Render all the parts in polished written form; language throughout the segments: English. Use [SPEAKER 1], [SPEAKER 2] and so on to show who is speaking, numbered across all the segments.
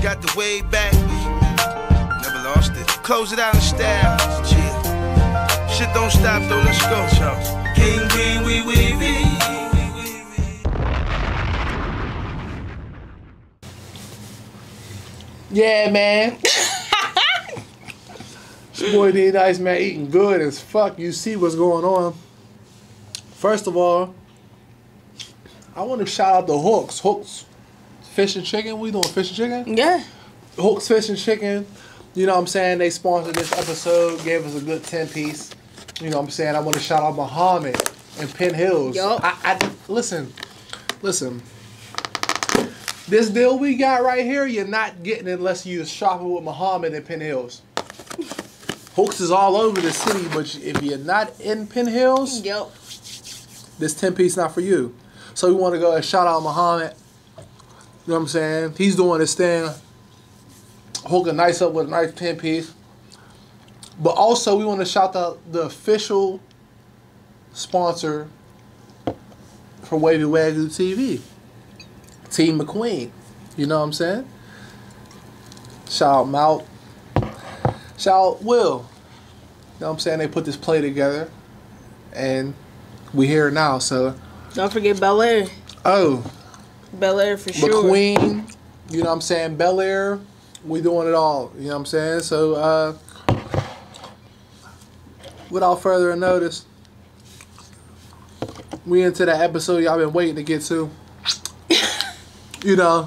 [SPEAKER 1] Got the way back. Never lost it. Close it out in style. Yeah. Shit don't stop though. Let's go. King, queen, we.
[SPEAKER 2] Yeah, man. This boy D Nice, man, eating good as fuck. You see what's going on. First of all, I want to shout out the Hooks. Hooks Fish and Chicken. We doing fish and chicken?
[SPEAKER 3] Yeah.
[SPEAKER 2] Hooks Fish and Chicken. You know what I'm saying? They sponsored this episode, gave us a good 10-piece. You know what I'm saying? I want to shout out Muhammad and Penn Hills.
[SPEAKER 3] Yup.
[SPEAKER 2] Listen. This deal we got right here, you're not getting it unless you're shopping with Muhammad and Penn Hills. Hooks is all over the city, but if you're not in Penn Hills,
[SPEAKER 3] yep,
[SPEAKER 2] this 10-piece not for you. So we want to go and shout out Muhammad. You know what I'm saying? He's doing his thing. Hooking nice up with a nice 10-piece. But also we want to shout out the official sponsor for Wagyu TV. Team McQueen. You know what I'm saying? Shout out Mount. Shout out Will. You know what I'm saying? They put this play together. And we here now, so.
[SPEAKER 3] Don't forget Bel Air.
[SPEAKER 2] Oh.
[SPEAKER 3] Bel Air for sure.
[SPEAKER 2] McQueen. You know what I'm saying? Bel Air. We doing it all. You know what I'm saying? So, without further notice, we into the episode y'all been waiting to get to. You know,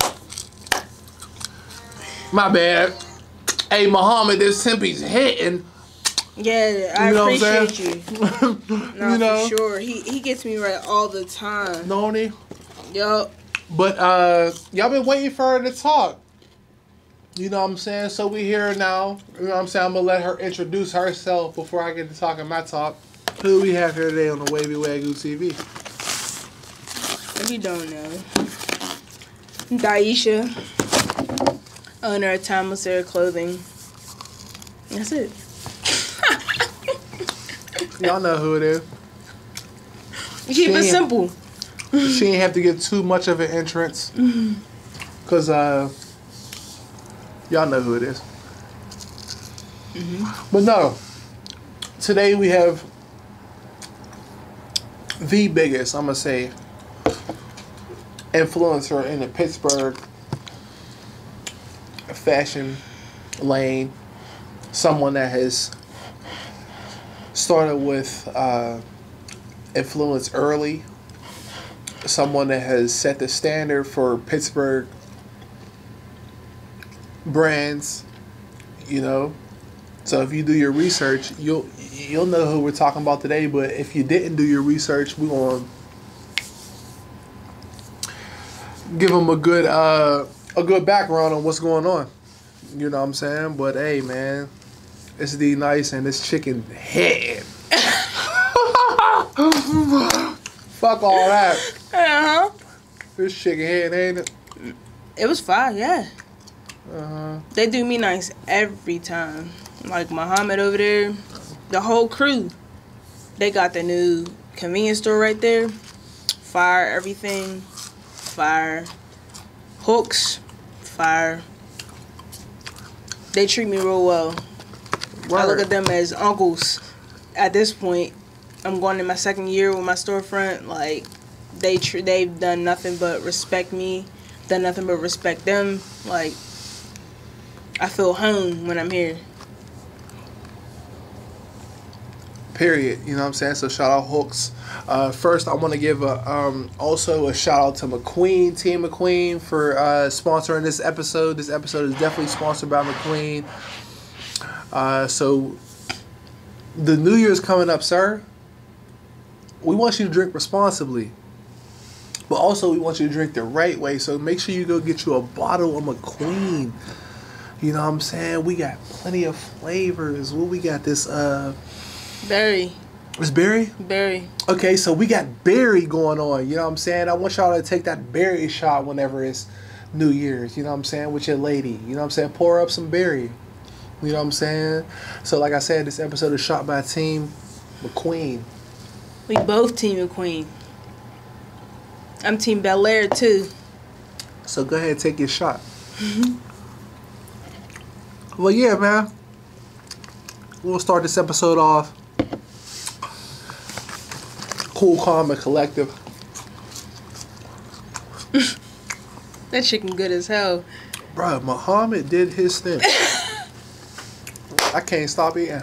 [SPEAKER 2] my bad. Hey, Muhammad, this Tempe's hitting.
[SPEAKER 3] Yeah, I appreciate you. No,
[SPEAKER 2] you know,
[SPEAKER 3] for sure. He gets me right all the time.
[SPEAKER 2] Don't he?
[SPEAKER 3] Yup.
[SPEAKER 2] But y'all been waiting for her to talk. You know what I'm saying? So we here now. You know what I'm saying? I'm gonna let her introduce herself before I get to talking my talk. Who we have here today on the Wagyu TV?
[SPEAKER 3] If you don't know. Dyesha, owner of Timeless Air Clothing. That's it.
[SPEAKER 2] Y'all know who it is.
[SPEAKER 3] Keep it simple.
[SPEAKER 2] She ain't have to get too much of an entrance. Because y'all know who it is. But no. Today we have the biggest, I'm going to say, influencer in the Pittsburgh fashion lane. Someone that has started with influence early. Someone that has set the standard for Pittsburgh brands, you know. So if you do your research, you'll know who we're talking about today. But if you didn't do your research, we're gonna give them a good background on what's going on. You know what I'm saying? But hey, man, it's D Nice and this chicken head. Fuck all that. This chicken head, ain't it?
[SPEAKER 3] It was fine, yeah. They do me nice every time. Like Muhammad over there, the whole crew. They got the new convenience store right there. Fire everything. Fire. Hooks. Fire. They treat me real well.
[SPEAKER 2] Word.
[SPEAKER 3] I look at them as uncles. At this point, I'm going in my second year with my storefront. Like, they've done nothing but respect me. Done nothing but respect them. Like, I feel home when I'm here.
[SPEAKER 2] Period. You know what I'm saying? So shout out Hooks. First, I want to give also a shout out to McQueen, Team McQueen, for sponsoring this episode. This episode is definitely sponsored by McQueen. So the New Year's coming up, sir. We want you to drink responsibly, but also we want you to drink the right way. So make sure you go get you a bottle of McQueen. You know what I'm saying? We got plenty of flavors. What we got? This
[SPEAKER 3] Berry.
[SPEAKER 2] It's berry?
[SPEAKER 3] Berry.
[SPEAKER 2] Okay, so we got berry going on. You know what I'm saying? I want y'all to take that berry shot whenever it's New Year's. You know what I'm saying? With your lady. You know what I'm saying? Pour up some berry. You know what I'm saying? So like I said, this episode is shot by Team McQueen.
[SPEAKER 3] We both Team McQueen. I'm Team Bel Air too.
[SPEAKER 2] So go ahead and take your shot. Well, yeah, man. We'll start this episode off cool, calm, and collective.
[SPEAKER 3] That chicken good as hell.
[SPEAKER 2] Bro, Muhammad did his thing. I can't stop eating.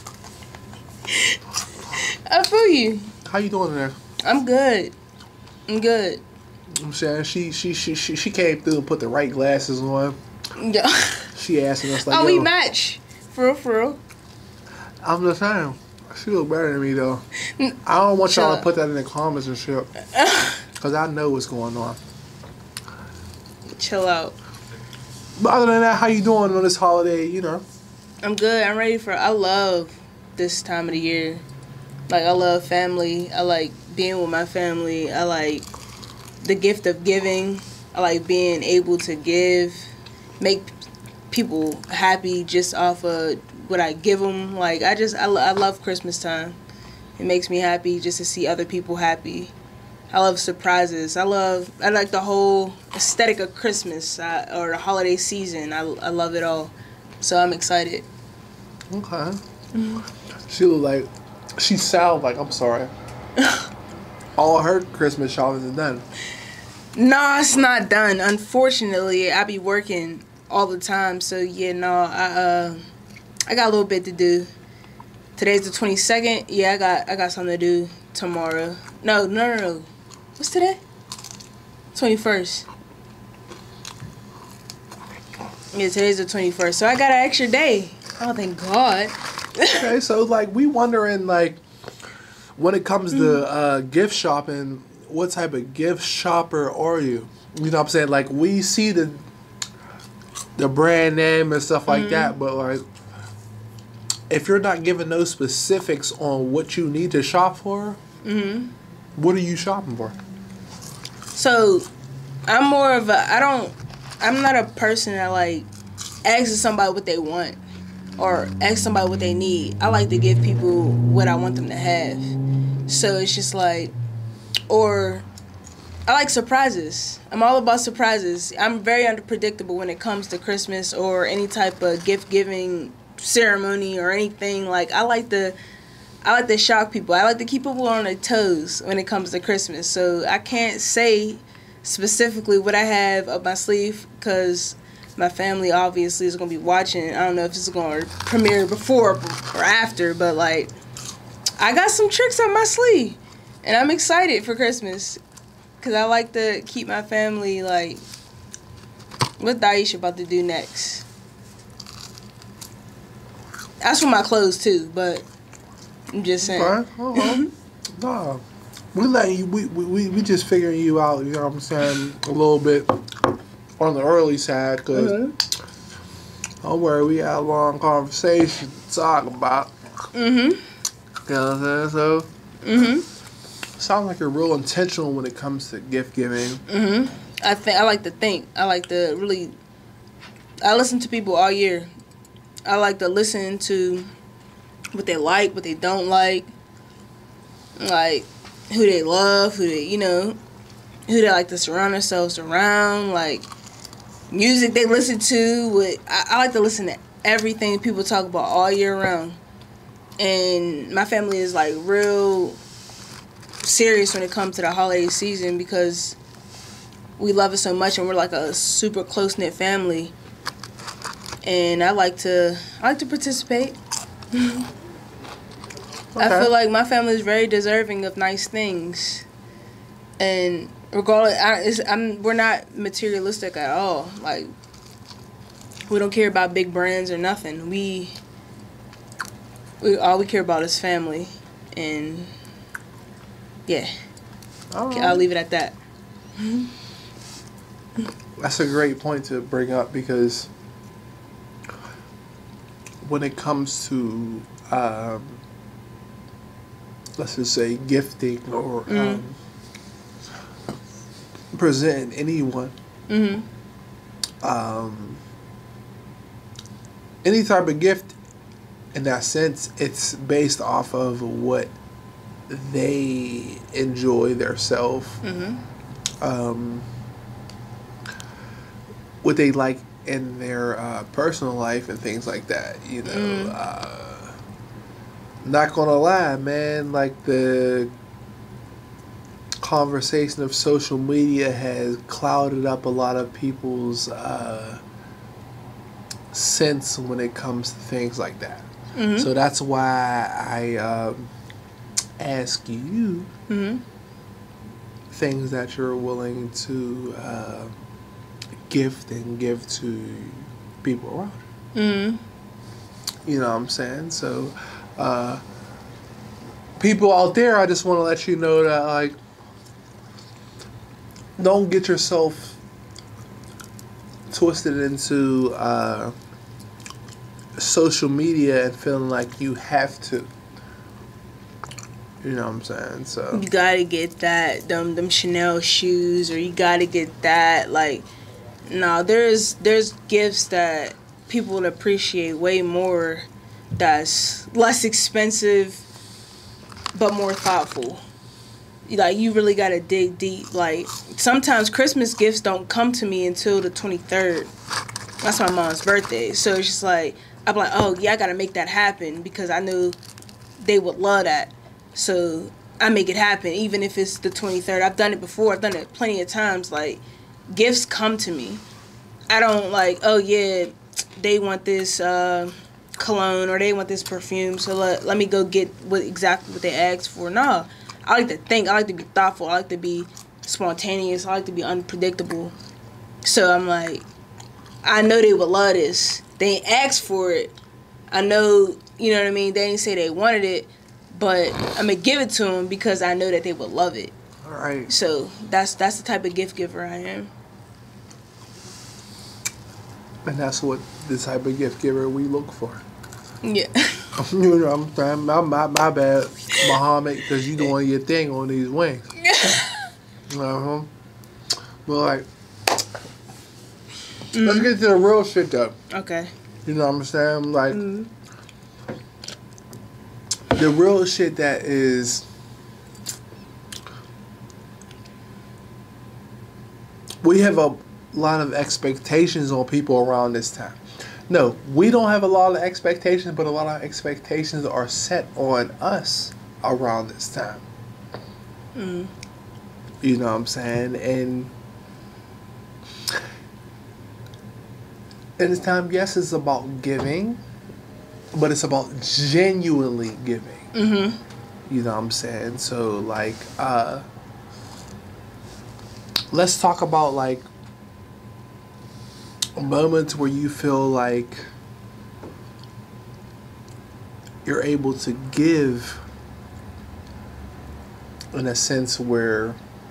[SPEAKER 3] I feel you.
[SPEAKER 2] How you doing there?
[SPEAKER 3] I'm good. I'm good.
[SPEAKER 2] I'm saying she came through and put the right glasses on.
[SPEAKER 3] Yeah.
[SPEAKER 2] She asking us like,
[SPEAKER 3] oh,
[SPEAKER 2] yo,
[SPEAKER 3] we match. For real.
[SPEAKER 2] I'm just saying. She look better than me though. I don't want y'all to put that in the comments and shit. Cause I know what's going on.
[SPEAKER 3] Chill out.
[SPEAKER 2] But other than that, how you doing on this holiday, you know?
[SPEAKER 3] I'm good. I'm ready for I love this time of the year. Like, I love family. I like being with my family. I like the gift of giving. I like being able to give, make people happy just off of what I give them. Like, I love Christmas time. It makes me happy just to see other people happy. I love surprises. I like the whole aesthetic of Christmas or the holiday season. I love it all. So I'm excited.
[SPEAKER 2] Okay. She sound like, I'm sorry. All her Christmas shopping is done.
[SPEAKER 3] No, it's not done. Unfortunately, I be working all the time. So yeah, no, I got a little bit to do. Today's the 22nd. Yeah, I got something to do tomorrow. No. What's today? 21st. Yeah, today's the 21st. So I got an extra day. Oh, thank God.
[SPEAKER 2] Okay, so like we wondering like when it comes to gift shopping, what type of gift shopper are you? You know what I'm saying? Like we see the brand name and stuff like that, but like if you're not giving no specifics on what you need to shop for, what are you shopping for?
[SPEAKER 3] So I'm more of I'm not a person that like asks somebody what they want or ask somebody what they need. I like to give people what I want them to have. So it's just like, or I like surprises. I'm all about surprises. I'm very unpredictable when it comes to Christmas or any type of gift giving ceremony or anything. Like I like to shock people. I like to keep people on their toes when it comes to Christmas. So I can't say specifically what I have up my sleeve because my family obviously is going to be watching. I don't know if this is going to premiere before or after, but like I got some tricks up my sleeve and I'm excited for Christmas because I like to keep my family like, what Dyesha about to do next? That's for my clothes too, but I'm just saying.
[SPEAKER 2] Okay. Nah. We just figuring you out, you know what I'm saying, a little bit on the early side, because don't worry, we had a long conversation to talk about. You know what I'm saying? So, sounds like you're real intentional when it comes to gift giving. I
[SPEAKER 3] like to think. I like to really, I listen to people all year. I like to listen to what they like, what they don't like who they love, who they like to surround themselves around, like music they listen to. I like to listen to everything people talk about all year round. And my family is like real serious when it comes to the holiday season because we love it so much and we're like a super close-knit family. And I like to participate. Okay. I feel like my family is very deserving of nice things, and regardless, we're not materialistic at all. Like we don't care about big brands or nothing. We all we care about is family, and yeah, right. I'll leave it at that.
[SPEAKER 2] That's a great point to bring up because when it comes to let's just say gifting or presenting anyone any type of gift in that sense, it's based off of what they enjoy theirself, what they like in their personal life and things like that. You know, not gonna lie, man. Like the conversation of social media has clouded up a lot of people's sense when it comes to things like that. So that's why I ask you things that you're willing to gift and give to people around you. You know what I'm saying? So people out there, I just want to let you know that, like, don't get yourself twisted into social media and feeling like you have to. You know what I'm saying? So
[SPEAKER 3] you gotta get that them Chanel shoes, or you gotta get that. Like, no, there's gifts that people would appreciate way more, that's less expensive but more thoughtful. Like, you really gotta dig deep. Like, sometimes Christmas gifts don't come to me until the 23rd. That's my mom's birthday. So it's just like, I'm like, oh yeah, I gotta make that happen because I knew they would love that. So I make it happen, even if it's the 23rd. I've done it before. I've done it plenty of times. Like, gifts come to me. I don't like, oh yeah, they want this cologne or they want this perfume, so let me go get exactly what they asked for. No, I like to think. I like to be thoughtful. I like to be spontaneous. I like to be unpredictable. So I'm like, I know they would love this. They ain't asked for it. I know, you know what I mean? They didn't say they wanted it, but I'm going to give it to them because I know that they would love it.
[SPEAKER 2] all right.
[SPEAKER 3] So that's the type of gift giver I am.
[SPEAKER 2] And that's what the type of gift giver we look for.
[SPEAKER 3] Yeah.
[SPEAKER 2] You know what I'm saying? My bad, Muhammad, because you doing your thing on these wings. But like, let's get to the real shit though.
[SPEAKER 3] Okay.
[SPEAKER 2] You know what I'm saying? Like, the real shit that is we have a lot of expectations on people around this time. No, we don't have a lot of expectations, but a lot of expectations are set on us around this time. You know what I'm saying? And this time, yes, it's about giving, but it's about genuinely giving. You know what I'm saying? So, like, let's talk about, like, moments where you feel like you're able to give in a sense where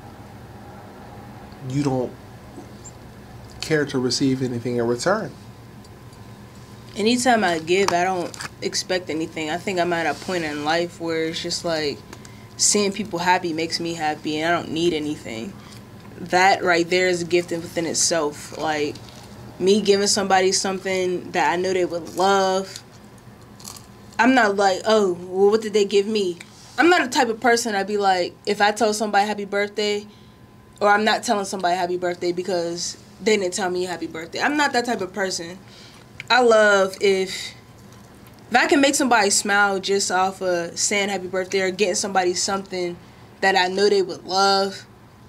[SPEAKER 2] you don't care to receive anything in return.
[SPEAKER 3] Anytime I give, I don't expect anything. I think I'm at a point in life where it's just like seeing people happy makes me happy, and I don't need anything. That right there is a gift within itself. Like, me giving somebody something that I know they would love. I'm not like, oh, well, what did they give me? I'm not the type of person I'd be like, if I tell somebody happy birthday, or I'm not telling somebody happy birthday because they didn't tell me happy birthday. I'm not that type of person. I love if I can make somebody smile just off of saying happy birthday or getting somebody something that I know they would love.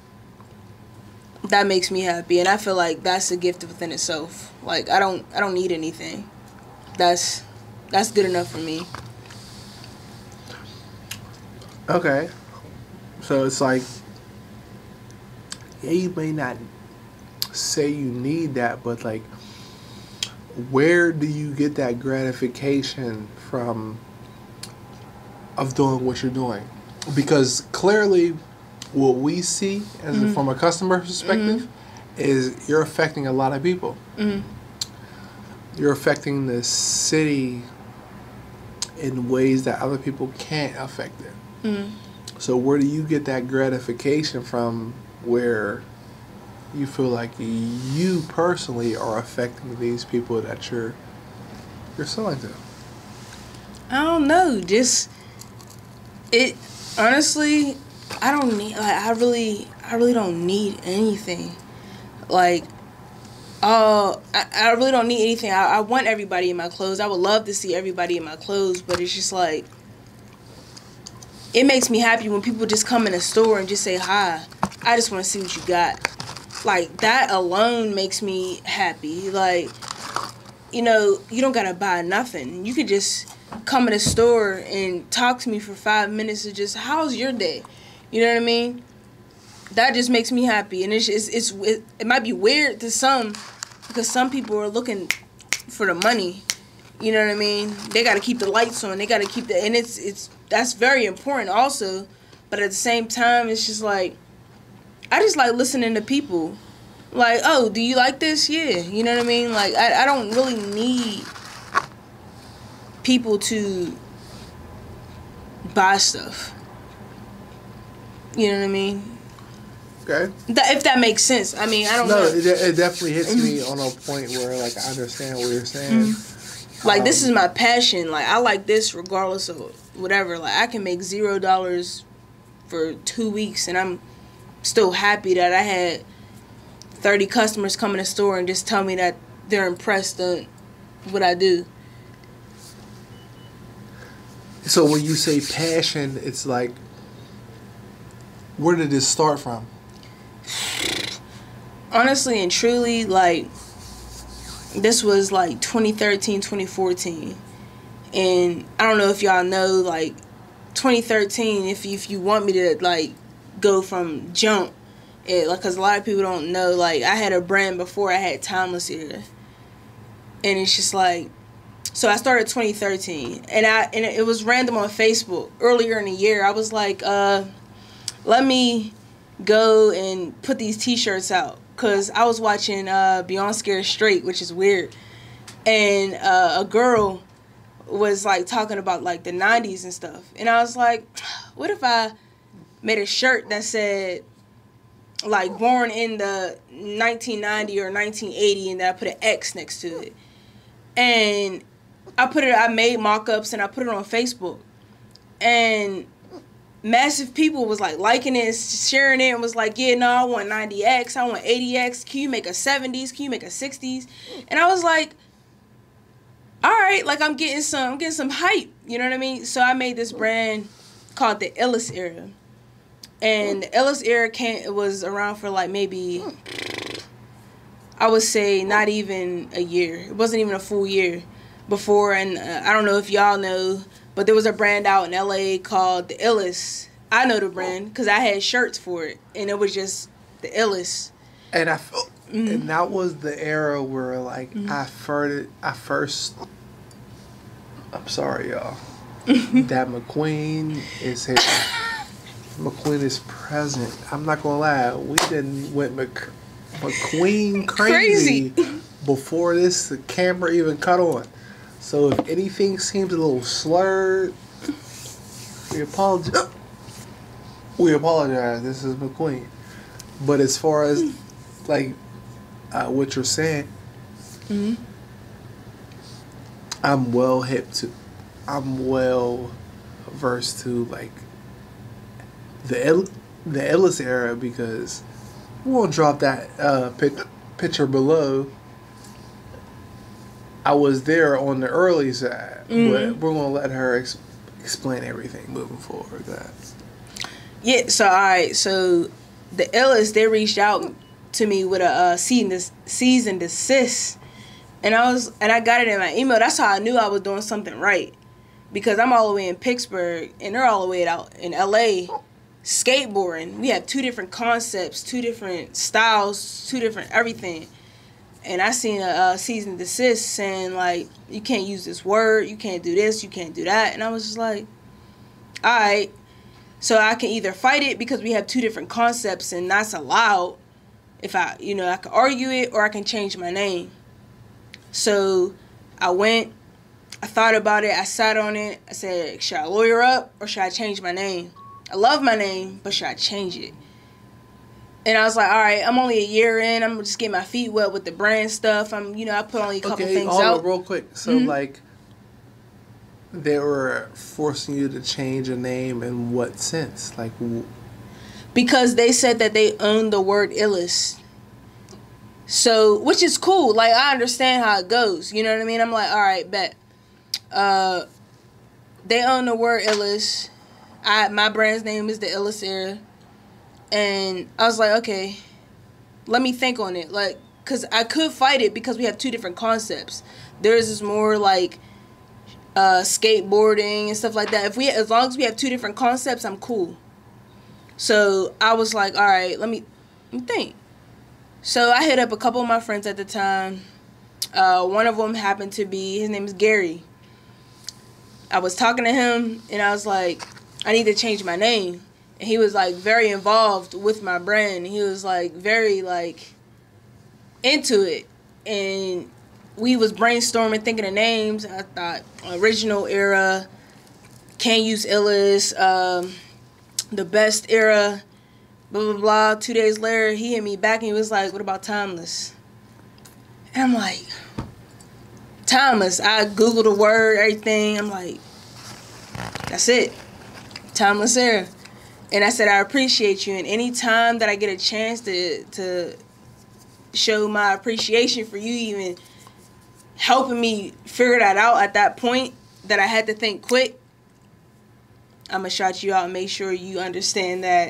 [SPEAKER 3] That makes me happy, and I feel like that's a gift within itself. Like, I don't need anything. That's good enough for me.
[SPEAKER 2] Okay. So it's like, yeah, you may not say you need that, but like, where do you get that gratification from of doing what you're doing? Because clearly what we see as from a customer perspective is you're affecting a lot of people. You're affecting the city in ways that other people can't affect it. So where do you get that gratification from where you feel like you personally are affecting these people that you're selling to?
[SPEAKER 3] I don't know. Just honestly, I don't need, like, I really don't need anything. Like, Oh, I really don't need anything. I want everybody in my clothes. I would love to see everybody in my clothes, but it's just like, it makes me happy when people just come in the store and just say hi. I just want to see what you got. Like, that alone makes me happy. Like, you know, you don't gotta buy nothing. You could just come in the store and talk to me for 5 minutes of just, how's your day? You know what I mean? That just makes me happy. And it might be weird to some, because some people are looking for the money. You know what I mean? They gotta keep the lights on. They gotta keep and that's very important also. But at the same time, it's just like, I just like listening to people. Like, oh, do you like this? Yeah. You know what I mean? Like, I don't really need people to buy stuff. You know what I mean?
[SPEAKER 2] Okay.
[SPEAKER 3] If that makes sense. I mean, I don't know.
[SPEAKER 2] No, it definitely hits me on a point where, like, I understand what you're saying.
[SPEAKER 3] Like, this is my passion. Like, I like this regardless of whatever. Like, I can make $0 for 2 weeks, and I'm still happy that I had 30 customers come in the store and just tell me that they're impressed with what I do.
[SPEAKER 2] So when you say passion, it's like, where did this start from?
[SPEAKER 3] Honestly and truly, like, this was like 2013, 2014. And I don't know if y'all know, like, 2013, if you want me to, like, go from jump, like, because a lot of people don't know, like, I had a brand before I had Timeless Era. And it's just like, so I started 2013. And it was random on Facebook. Earlier in the year, I was like, let me go and put these t-shirts out. Because I was watching Beyond Scared Straight, which is weird. And a girl was, like, talking about, like, the 90s and stuff. And I was like, what if I made a shirt that said, like, born in the 1990 or 1980, and then I put an X next to it. And I made mock-ups and I put it on Facebook. And massive people was, like, liking it and sharing it and was like, yeah, no, I want 90X, I want 80X, can you make a 70s, can you make a 60s? And I was like, all right, like, I'm getting some hype, you know what I mean? So I made this brand called the Illest Era. And the Illest Era was around for, like, maybe, I would say, not even a year. It wasn't even a full year before. And I don't know if y'all know, but there was a brand out in LA called the Illest. I know the brand because I had shirts for it, and it was just the Illest. And
[SPEAKER 2] I felt, and that was the era where, like, I first. I'm sorry, y'all. That McQueen is here. McQueen is present. I'm not gonna lie. We didn't went McQueen crazy before this the camera even cut on. So if anything seems a little slurred, we apologize. We apologize. This is McQueen. But as far as, like, what you're saying, I'm well versed to, like, the Illest era, because we won't drop that picture below. I was there on the early side, but we're gonna let her explain everything moving forward.
[SPEAKER 3] Yeah. So all right. So the Illest, they reached out to me with a cease and desist, and I got it in my email. That's how I knew I was doing something right, because I'm all the way in Pittsburgh and they're all the way out in LA. Skateboarding, we have two different concepts, two different styles, two different everything. And I seen a cease and desist saying, like, you can't use this word, you can't do this, you can't do that. And I was just like, all right. So I can either fight it because we have two different concepts and that's allowed. If I can argue it, or I can change my name. So I went, I thought about it, I sat on it. I said, should I lawyer up or should I change my name? I love my name, but should I change it? And I was like, all right, I'm only a year in. I'm just getting my feet wet with the brand stuff. I put only a couple things out.
[SPEAKER 2] Real quick. So, like, they were forcing you to change a name in what sense? Like,
[SPEAKER 3] because they said that they own the word Illest. So, which is cool. Like, I understand how it goes. You know what I mean? I'm like, all right, bet. They own the word Illest. My brand's name is the Illest Era. And I was like, okay, let me think on it. Like, because I could fight it because we have two different concepts. Theirs is more like skateboarding and stuff like that. As long as we have two different concepts, I'm cool. So I was like, all right, let me think. So I hit up a couple of my friends at the time. One of them happened to be, his name is Gary. I was talking to him, and I was like, I need to change my name. And he was, like, very involved with my brand. He was, like, very, like, into it. And we was brainstorming, thinking of names. I thought Original Era, Can't Use Illest, The Best Era, blah, blah, blah. 2 days later, he hit me back, and he was like, what about Timeless? And I'm like, Timeless. I Googled the word, everything. I'm like, that's it. Timeless Era. And I said, I appreciate you. And any time that I get a chance to show my appreciation for you even helping me figure that out at that point that I had to think quick, I'm going to shout you out and make sure you understand that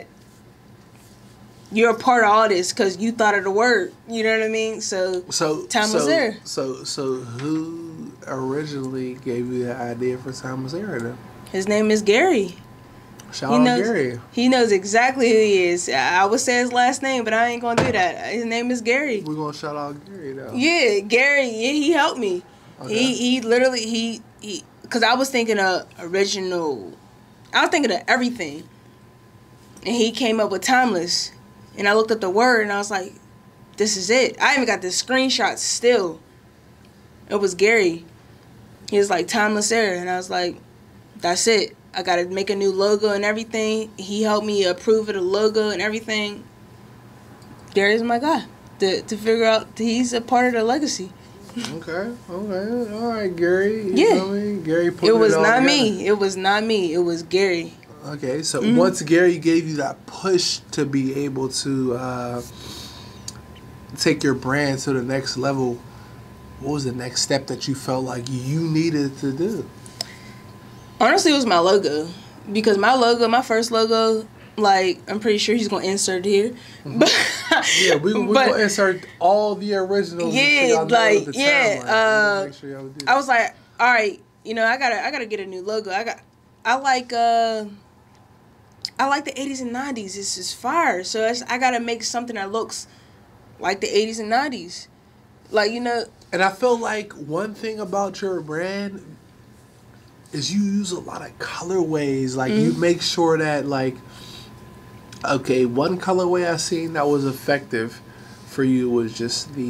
[SPEAKER 3] you're a part of all this because you thought of the word. You know what I mean? So Timeless Era.
[SPEAKER 2] So who originally gave you the idea for Timeless Era then?
[SPEAKER 3] His name is Gary.
[SPEAKER 2] Shout out Gary.
[SPEAKER 3] He knows exactly who he is. I would say his last name, but I ain't gonna do that. His name is Gary.
[SPEAKER 2] We're gonna shout out Gary though.
[SPEAKER 3] Yeah, Gary. Yeah, he helped me. Okay. He literally because I was thinking of original. I was thinking of everything, and he came up with Timeless. And I looked at the word, and I was like, "This is it." I even got the screenshot still. It was Gary. He was like Timeless Era, and I was like, "That's it. I got to make a new logo and everything." He helped me approve of the logo and everything. Gary's my guy to figure out he's a part of the legacy.
[SPEAKER 2] Okay. All right, Gary.
[SPEAKER 3] You
[SPEAKER 2] know what I mean? Gary put
[SPEAKER 3] it was
[SPEAKER 2] all
[SPEAKER 3] not
[SPEAKER 2] together.
[SPEAKER 3] me. It was not me. It was Gary.
[SPEAKER 2] Okay, so once Gary gave you that push to be able to take your brand to the next level, what was the next step that you felt like you needed to do?
[SPEAKER 3] Honestly, it was my logo. Because my first logo, like, I'm pretty sure he's going to insert it here. But
[SPEAKER 2] yeah, we're going to insert all the originals.
[SPEAKER 3] Yeah, like, yeah.
[SPEAKER 2] Make sure y'all do that.
[SPEAKER 3] I was like, all right, you know, I gotta get a new logo. I like the 80s and 90s. It's just fire. So I got to make something that looks like the 80s and 90s. Like, you know.
[SPEAKER 2] And I feel like one thing about your brand is you use a lot of colorways. Like, you make sure that, like, okay, one colorway I seen that was effective for you was just the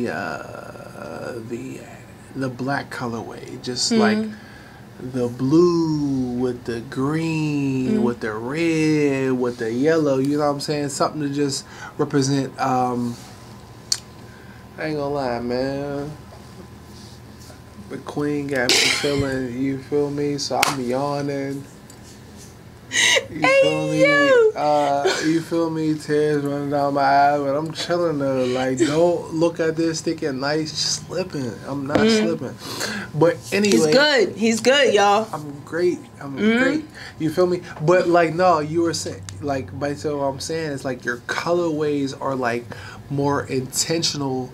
[SPEAKER 2] black colorway. Just like the blue with the green, with the red, with the yellow, you know what I'm saying? Something to just represent, I ain't gonna lie, man. The queen got me feeling, you feel me? So I'm yawning. You feel me? You feel me? Tears running down my eyes, but I'm chilling though. Like, don't look at this thinking nice slipping. I'm not slipping. But anyway,
[SPEAKER 3] He's good, y'all.
[SPEAKER 2] I'm great. Great. You feel me? But like, no, you were saying, like, so what I'm saying is like your colorways are like more intentional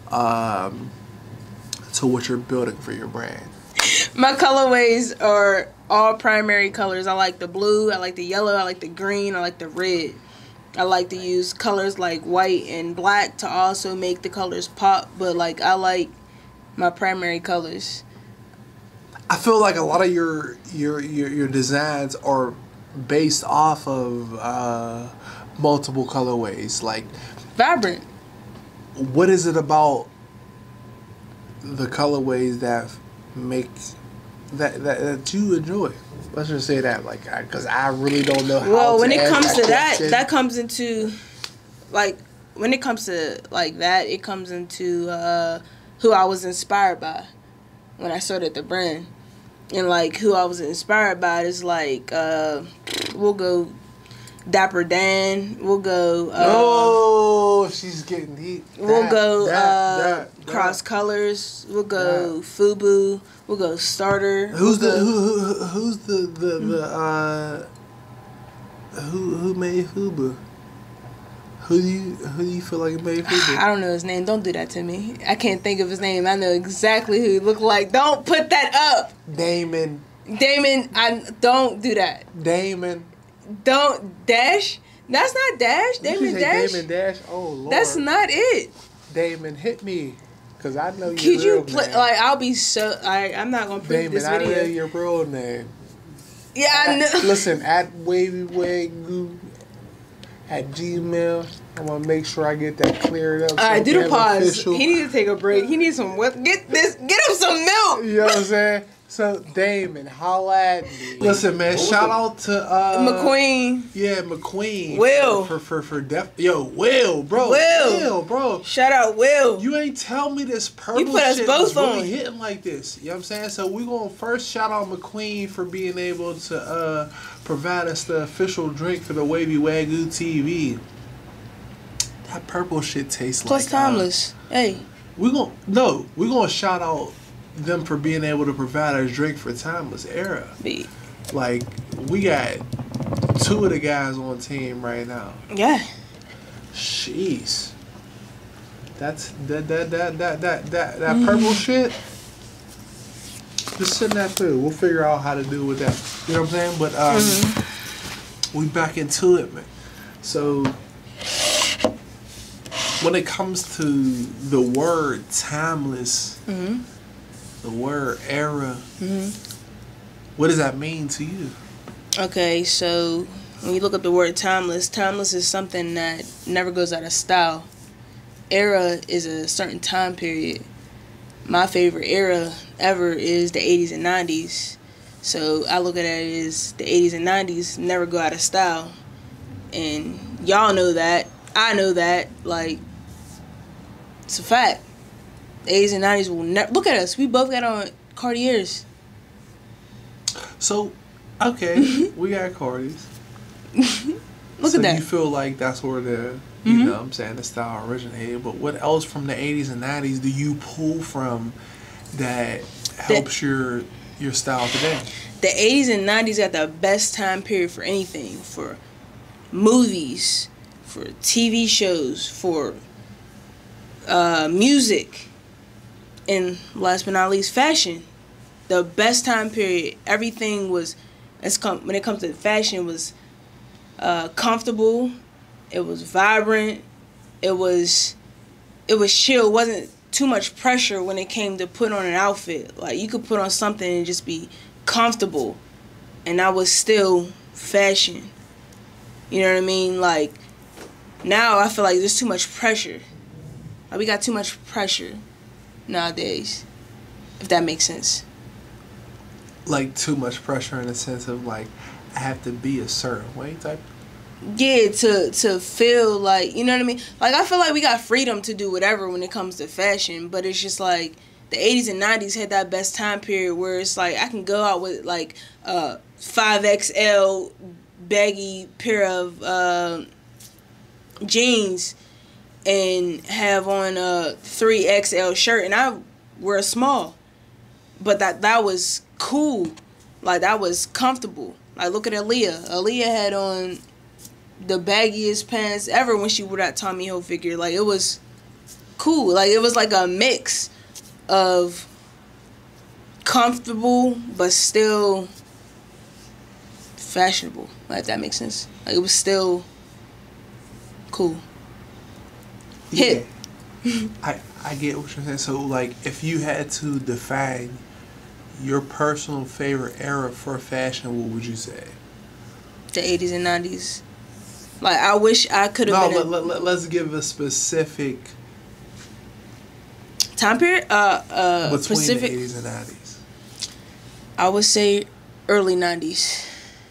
[SPEAKER 2] to what you're building for your brand.
[SPEAKER 3] My colorways are all primary colors. I like the blue, I like the yellow, I like the green, I like the red. I like to use colors like white and black to also make the colors pop, but like I like my primary colors.
[SPEAKER 2] I feel like a lot of your designs are based off of multiple colorways. Like,
[SPEAKER 3] vibrant.
[SPEAKER 2] What is it about the colorways that make that you enjoy? Let's just say that, like, because I really don't know how.
[SPEAKER 3] Well, when
[SPEAKER 2] to
[SPEAKER 3] it comes to
[SPEAKER 2] question.
[SPEAKER 3] that comes into, like, when it comes to like that, it comes into who I was inspired by when I started the brand, and like who I was inspired by is like we'll go Dapper Dan, we'll go.
[SPEAKER 2] Oh, she's getting deep.
[SPEAKER 3] We'll go cross colors. We'll go FUBU. We'll go starter.
[SPEAKER 2] Who made FUBU? Who do you feel like made FUBU?
[SPEAKER 3] I don't know his name. Don't do that to me. I can't think of his name. I know exactly who he looked like. Don't put that up.
[SPEAKER 2] Damon,
[SPEAKER 3] don't do that.
[SPEAKER 2] Damon.
[SPEAKER 3] Don't Dash. That's not Dash. Damon Dash.
[SPEAKER 2] Damon Dash. Oh Lord.
[SPEAKER 3] That's not it.
[SPEAKER 2] Damon, hit me, cause I know your
[SPEAKER 3] Could you
[SPEAKER 2] real
[SPEAKER 3] play?
[SPEAKER 2] name.
[SPEAKER 3] Like I'm not gonna prove
[SPEAKER 2] Damon,
[SPEAKER 3] this video.
[SPEAKER 2] I know your real name.
[SPEAKER 3] Yeah, I know.
[SPEAKER 2] Listen, at Wagyu at Gmail. I'm gonna make sure I get that cleared up.
[SPEAKER 3] All right, do the pause.
[SPEAKER 2] Official.
[SPEAKER 3] He needs to take a break. He needs some what? Get him some milk.
[SPEAKER 2] You know what I'm saying? So Damon, holla at me. Listen, man, shout out to
[SPEAKER 3] McQueen.
[SPEAKER 2] Yeah, McQueen.
[SPEAKER 3] Will.
[SPEAKER 2] Will, bro. Will, bro.
[SPEAKER 3] Shout out Will.
[SPEAKER 2] You ain't tell me this purple
[SPEAKER 3] You put us
[SPEAKER 2] shit
[SPEAKER 3] both
[SPEAKER 2] was
[SPEAKER 3] on.
[SPEAKER 2] really hitting like this. You know what I'm saying? So we gonna first shout out McQueen for being able to provide us the official drink for the Wagyu TV. That purple shit tastes
[SPEAKER 3] Plus
[SPEAKER 2] like
[SPEAKER 3] timeless. Hey.
[SPEAKER 2] We're gonna shout out them for being able to provide us drink for Timeless Era. Like, we got 2 of the guys on team right now.
[SPEAKER 3] Yeah.
[SPEAKER 2] Jeez. That's that purple shit. Just send that through. We'll figure out how to do with that. You know what I'm saying? But we back into it, man. So when it comes to the word timeless, the word era, what does that mean to you?
[SPEAKER 3] Okay, so when you look up the word timeless is something that never goes out of style. Era is a certain time period. My favorite era ever is the 80s and 90s. So I look at it as the 80s and 90s never go out of style. And y'all know that. I know that. Like, it's a fact. The 80s and 90s will never... Look at us. We both got on Cartiers.
[SPEAKER 2] So, okay, we got Cartiers.
[SPEAKER 3] Look at that.
[SPEAKER 2] So you feel like that's where the, you know what I'm saying, the style originated. But what else from the 80s and 90s do you pull from that helps your style today?
[SPEAKER 3] The 80s and 90s got the best time period for anything. For movies, for TV shows, for music, and last but not least, fashion. The best time period. Everything was, when it comes to fashion, was comfortable. It was vibrant. It was chill. It wasn't too much pressure when it came to put on an outfit. Like, you could put on something and just be comfortable, and that was still fashion. You know what I mean? Like, now I feel like there's too much pressure. Like, we got too much pressure nowadays, if that makes sense.
[SPEAKER 2] Like, too much pressure in the sense of, like, I have to be a certain way type?
[SPEAKER 3] Yeah, to feel like, you know what I mean? Like, I feel like we got freedom to do whatever when it comes to fashion, but it's just like the 80s and 90s had that best time period where it's like I can go out with like 5XL baggy pair of jeans and have on a 3XL shirt, and I wear a small, but that was cool. Like, that was comfortable. Like, look at Aaliyah. Aaliyah had on the baggiest pants ever when she wore that Tommy Hilfiger. Like, it was cool. Like, it was like a mix of comfortable but still fashionable. Like, if that makes sense. Like, it was still cool.
[SPEAKER 2] Yeah. I get what you're saying. So, like, if you had to define your personal favorite era for fashion, what would you say?
[SPEAKER 3] The 80s and 90s. Like, I wish I could have been...
[SPEAKER 2] let's give a specific...
[SPEAKER 3] time period?
[SPEAKER 2] Between
[SPEAKER 3] specific,
[SPEAKER 2] the 80s and 90s.
[SPEAKER 3] I would say early 90s.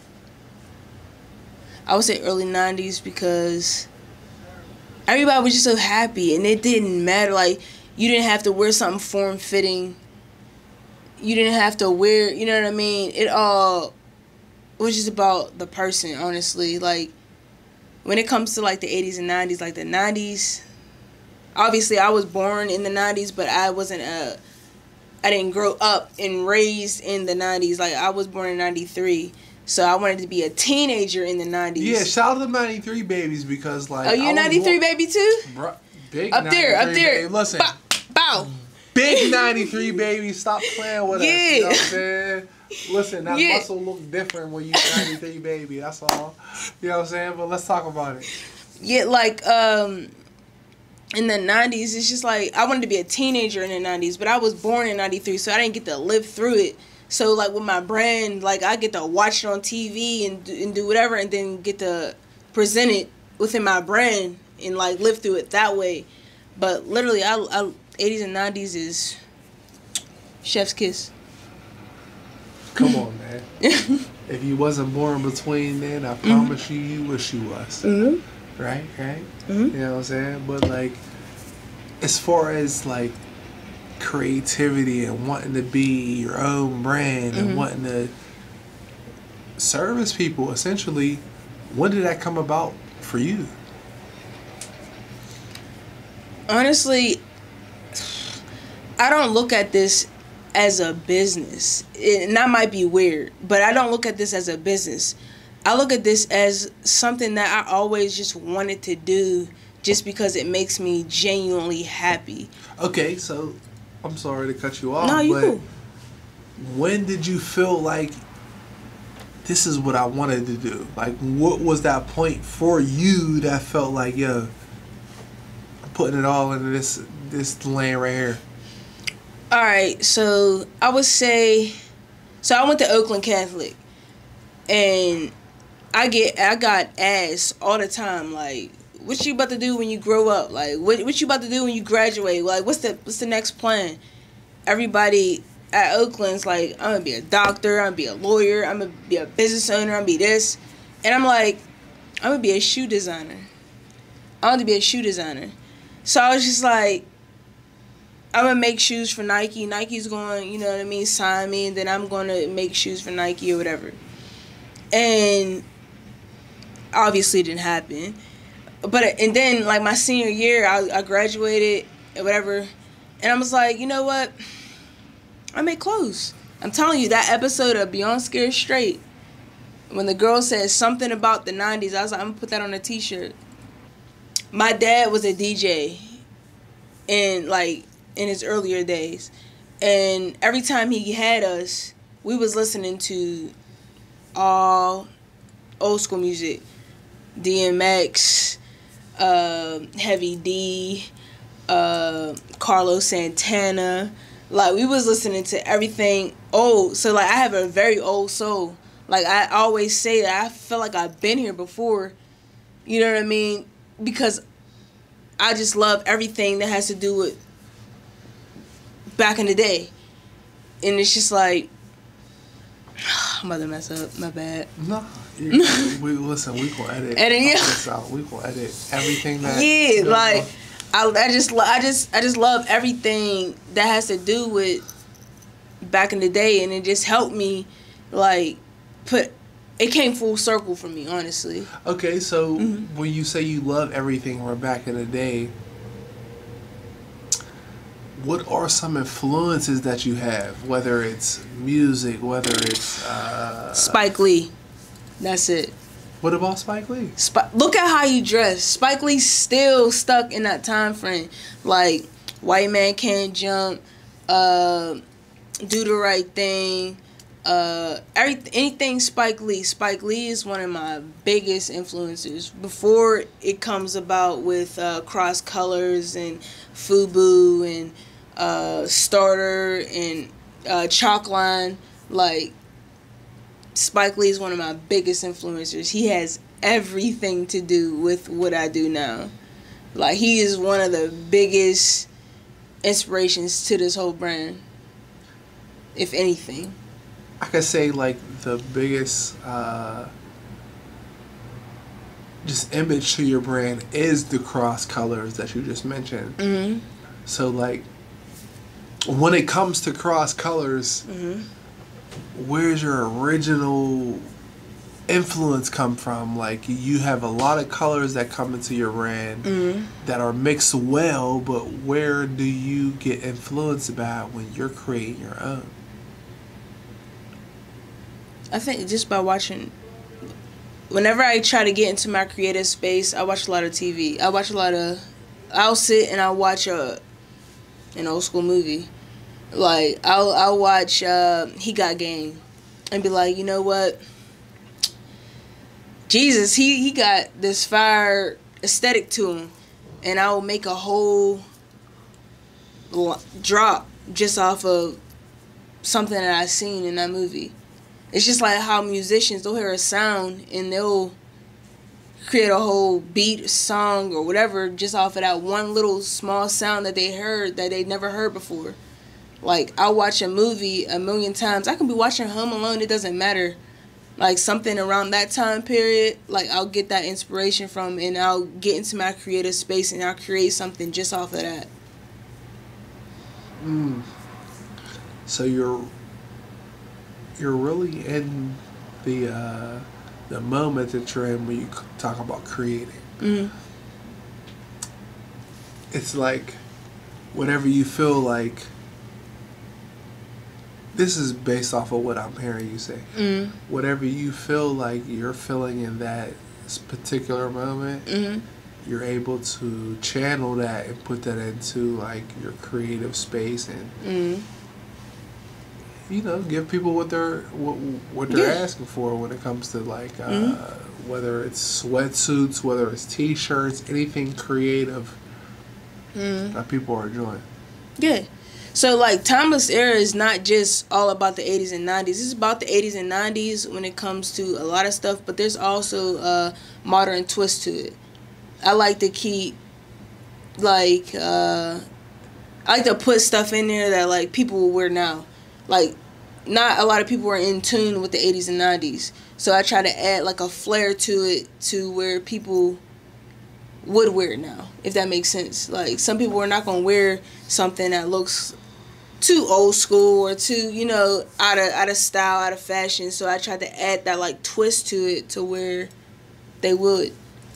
[SPEAKER 3] I would say early 90s because everybody was just so happy, and it didn't matter. Like, you didn't have to wear something form-fitting. You didn't have to wear, you know what I mean? It all was just about the person, honestly. Like, when it comes to like the 80s and 90s, like the 90s, obviously I was born in the 90s, but I didn't grow up and raised in the 90s. Like, I was born in 93. So I wanted to be a teenager in the 90s.
[SPEAKER 2] Yeah, shout out to 93 babies because, like...
[SPEAKER 3] Oh, you a 93 baby too?
[SPEAKER 2] Big
[SPEAKER 3] up 93 there, up there.
[SPEAKER 2] Baby. Listen.
[SPEAKER 3] Bow.
[SPEAKER 2] Big 93 baby. Stop playing with us. You know what I'm saying? Listen, that muscle look different when you 93 baby. That's all. You know what I'm saying? But let's talk about it.
[SPEAKER 3] Yeah, like, in the 90s, it's just like, I wanted to be a teenager in the 90s, but I was born in 93, so I didn't get to live through it. So, like, with my brand, like, I get to watch it on TV and do whatever, and then get to present it within my brand and, like, live through it that way. But literally, I 80s and 90s is chef's kiss.
[SPEAKER 2] Come on, man. If you wasn't born between then, I promise you wish you was. Mm-hmm. Right? Mm-hmm. You know what I'm saying? But, like, as far as, like, creativity and wanting to be your own brand and wanting to service people, essentially, when did that come about for you?
[SPEAKER 3] Honestly, I don't look at this as a business. And that might be weird, but I don't look at this as a business. I look at this as something that I always just wanted to do just because it makes me genuinely happy. Okay,
[SPEAKER 2] so I'm sorry to cut you off,
[SPEAKER 3] no,
[SPEAKER 2] but cool. When did you feel like this is what I wanted to do? Like, what was that point for you that felt like, yo, I'm putting it all into this lane right here?
[SPEAKER 3] All right, so I would say, so I went to Oakland Catholic, and I got asked all the time, like, what you about to do when you grow up? Like, what you about to do when you graduate? Like, what's the next plan? Everybody at Oakland's like, I'm gonna be a doctor, I'm gonna be a lawyer, I'm gonna be a business owner, I'm gonna be this. And I'm like, I'm gonna be a shoe designer. I want to be a shoe designer. So I was just like, I'm gonna make shoes for Nike. Nike's going, you know what I mean, sign me, and then I'm gonna make shoes for Nike or whatever. And obviously it didn't happen. And then, like, my senior year, I graduated or whatever, and I was like, you know what? I make clothes. I'm telling you, that episode of Beyond Scared Straight, when the girl said something about the 90s, I was like, I'm gonna put that on a t-shirt. My dad was a DJ in his earlier days, and every time he had us, we was listening to all old school music, DMX, Heavy D, Carlos Santana. Like, we was listening to everything old. So, like, I have a very old soul. Like, I always say that I feel like I've been here before. You know what I mean? Because I just love everything that has to do with back in the day. And it's just like, I'm about to mess up. My bad.
[SPEAKER 2] No. Listen, we gonna edit this out. We gonna edit everything that.
[SPEAKER 3] Yeah, like, I just love everything that has to do with back in the day, and it just helped me, like, it came full circle for me, honestly.
[SPEAKER 2] Okay, so when you say you love everything from back in the day, what are some influences that you have? Whether it's music, whether it's
[SPEAKER 3] Spike Lee. That's it.
[SPEAKER 2] What about Spike Lee?
[SPEAKER 3] Look at how he dressed. Spike Lee's still stuck in that time frame. Like, White Man Can't Jump, Do the Right Thing, anything Spike Lee. Spike Lee is one of my biggest influences. Before it comes about with Cross Colors and FUBU and Starter and Chalkline, like, Spike Lee is one of my biggest influencers. He has everything to do with what I do now. Like, he is one of the biggest inspirations to this whole brand, if anything.
[SPEAKER 2] I could say, like, the biggest just image to your brand is the cross colors that you just mentioned. Mm-hmm. So, like, when it comes to cross colors, where's your original influence come from? Like, you have a lot of colors that come into your brand that are mixed well, but where do you get influenced about when you're creating your own?
[SPEAKER 3] I think just by watching. Whenever I try to get into my creative space, I watch a lot of TV. I'll sit and I'll watch an old school movie. Like, I'll watch He Got Game and be like, you know what? Jesus, he got this fire aesthetic to him. And I will make a whole drop just off of something that I seen in that movie. It's just like how musicians, they'll hear a sound and they'll create a whole beat, song, or whatever just off of that one little small sound that they heard that they never heard before. Like, I'll watch a movie 1,000,000 times. I can be watching Home Alone, it doesn't matter. Like, something around that time period, like, I'll get that inspiration from, and I'll get into my creative space and I'll create something just off of that.
[SPEAKER 2] So you're really in the moment that you're in when you talk about creating. It's like whenever you feel like, this is based off of what I'm hearing you say. Whatever you feel like you're feeling in that particular moment, you're able to channel that and put that into like your creative space and you know, give people what they're asking for when it comes to like whether it's sweatsuits, whether it's t-shirts, anything creative that people are enjoying. Yeah.
[SPEAKER 3] So, like, Timeless Era is not just all about the 80s and 90s. It's about the 80s and 90s when it comes to a lot of stuff, but there's also a modern twist to it. I like to keep, like, I like to put stuff in there that, like, people will wear now. Like, not a lot of people are in tune with the 80s and 90s. So I try to add, like, a flair to it to where people would wear it now, if that makes sense. Like, some people are not going to wear something that looks too old school or too, you know, out of style, out of fashion. So I tried to add that, like, twist to it to where they would.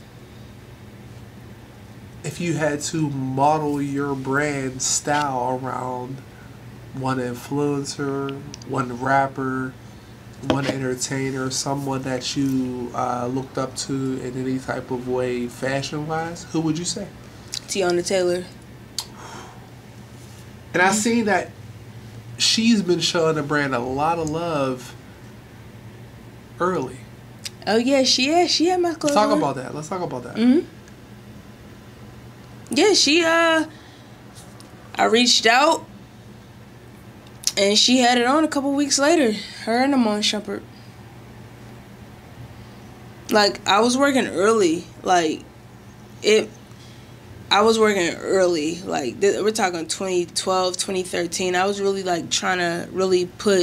[SPEAKER 2] If you had to model your brand style around one influencer, one rapper, one entertainer, someone that you looked up to in any type of way fashion-wise, who would you say?
[SPEAKER 3] Teyana Taylor.
[SPEAKER 2] And I seen that she's been showing the brand a lot of love early.
[SPEAKER 3] Oh yeah, she had my clothes.
[SPEAKER 2] Let's talk about that.
[SPEAKER 3] Yeah, I reached out and she had it on a couple weeks later. Her and Amon Shumpert. Like, I was working early. I was working early. Like, we're talking 2012, 2013. I was really, like, trying to really put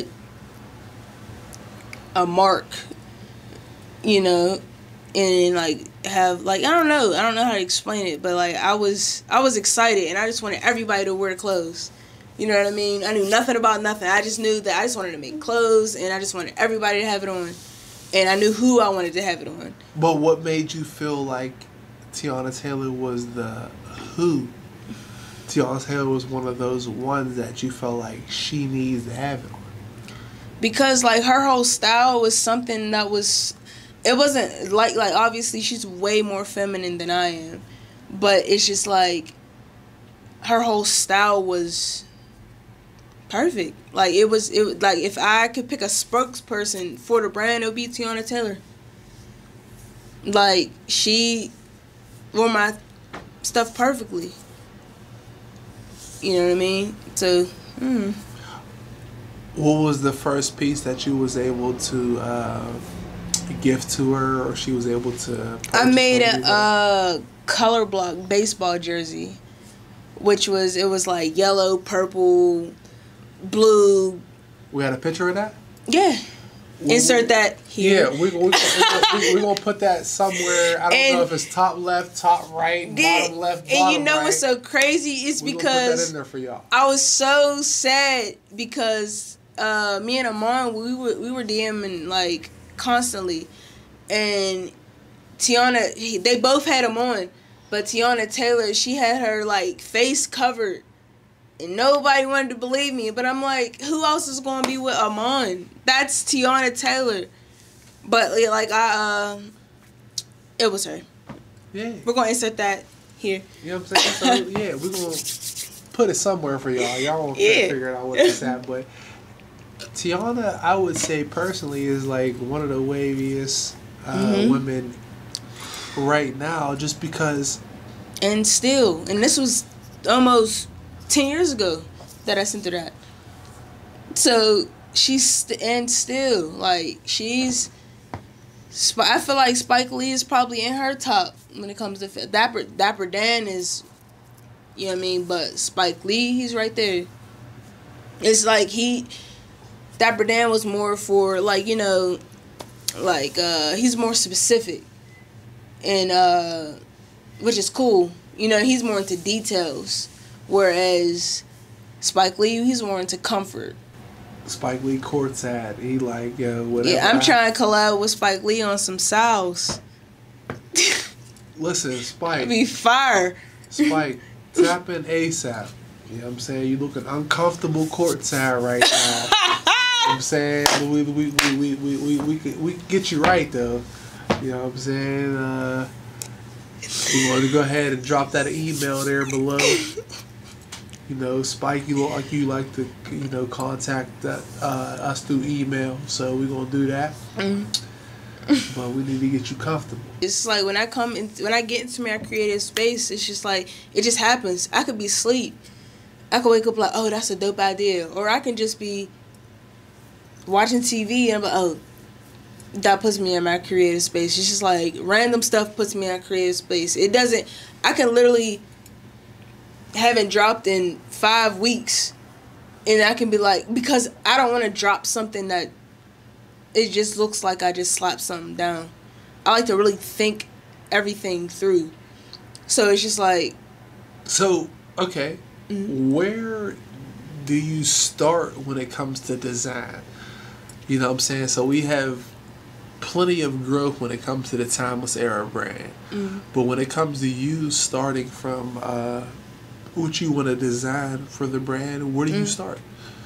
[SPEAKER 3] a mark, you know, and, like, have, like, I don't know how to explain it, but, like, I was excited, and I just wanted everybody to wear clothes. You know what I mean? I knew nothing about nothing. I just knew that I just wanted to make clothes, and I just wanted everybody to have it on. And I knew who I wanted to have it on.
[SPEAKER 2] But what made you feel like Teyana Taylor was the who? Teyana Taylor was one of those ones that you felt like she needs to have it on.
[SPEAKER 3] Because, like, her whole style was something that was... It wasn't... Like obviously, she's way more feminine than I am. But it's just, like... Her whole style was... perfect. Like, it was like, if I could pick a spokesperson for the brand, it would be Teyana Taylor. Like, she wore my stuff perfectly. You know what I mean? So,
[SPEAKER 2] What was the first piece that you was able to gift to her, or she was able to?
[SPEAKER 3] I made a color block baseball jersey, which was, it was like yellow, purple, blue.
[SPEAKER 2] We had a picture of that?
[SPEAKER 3] Yeah. Insert that here.
[SPEAKER 2] Yeah, we're gonna put that somewhere. I don't know if it's top left, top right, bottom left, bottom
[SPEAKER 3] and you know
[SPEAKER 2] right.
[SPEAKER 3] what's so crazy? It's
[SPEAKER 2] We're
[SPEAKER 3] because
[SPEAKER 2] gonna put that in there for y'all.
[SPEAKER 3] I was so sad because me and Amon, we were DMing, like, constantly, and Teyana, they both had them on, but Teyana Taylor, she had her like face covered, and nobody wanted to believe me. But I'm like, who else is gonna be with Amon? That's Teyana Taylor. But like it was her.
[SPEAKER 2] Yeah.
[SPEAKER 3] We're gonna insert that here.
[SPEAKER 2] You know what I'm saying? So yeah, we're gonna put it somewhere for y'all. Y'all won't figure out what it's at, but Teyana, I would say personally, is like one of the waviest women right now, just because. And
[SPEAKER 3] this was almost 10 years ago that I sent her that. So she's like she's. I feel like Spike Lee is probably in her top when it comes to Dapper Dan is, you know what I mean, but Spike Lee, he's right there. It's like Dapper Dan was more for like, you know, like he's more specific, and which is cool. You know, he's more into details, whereas Spike Lee, he's more into comfort.
[SPEAKER 2] Spike Lee courtside. He like, whatever.
[SPEAKER 3] Yeah, I'm trying to collab with Spike Lee on some Sows.
[SPEAKER 2] Listen, Spike.
[SPEAKER 3] It'd be fire.
[SPEAKER 2] Spike, tap in ASAP. You know what I'm saying? You looking uncomfortable courtside right now. You know what I'm saying? We can get you right though. You know what I'm saying? We want to go ahead and drop that email there below. You know, Spike, you look like you like to, you know, contact us through email, so we're gonna do that. But we need to get you comfortable.
[SPEAKER 3] It's like when I get into my creative space, it's just like it just happens. I could be asleep, I could wake up like, oh, that's a dope idea, or I can just be watching TV and I'm like, oh, that puts me in my creative space. It's just like random stuff puts me in my creative space. It doesn't. I can literally haven't dropped in 5 weeks, and I can be like, because I don't want to drop something that it just looks like I just slapped something down. I like to really think everything through. So it's just like,
[SPEAKER 2] so okay, where do you start when it comes to design? You know what I'm saying? So we have plenty of growth when it comes to the Timeless Era brand, but when it comes to you starting from what you want to design for the brand, where do you start?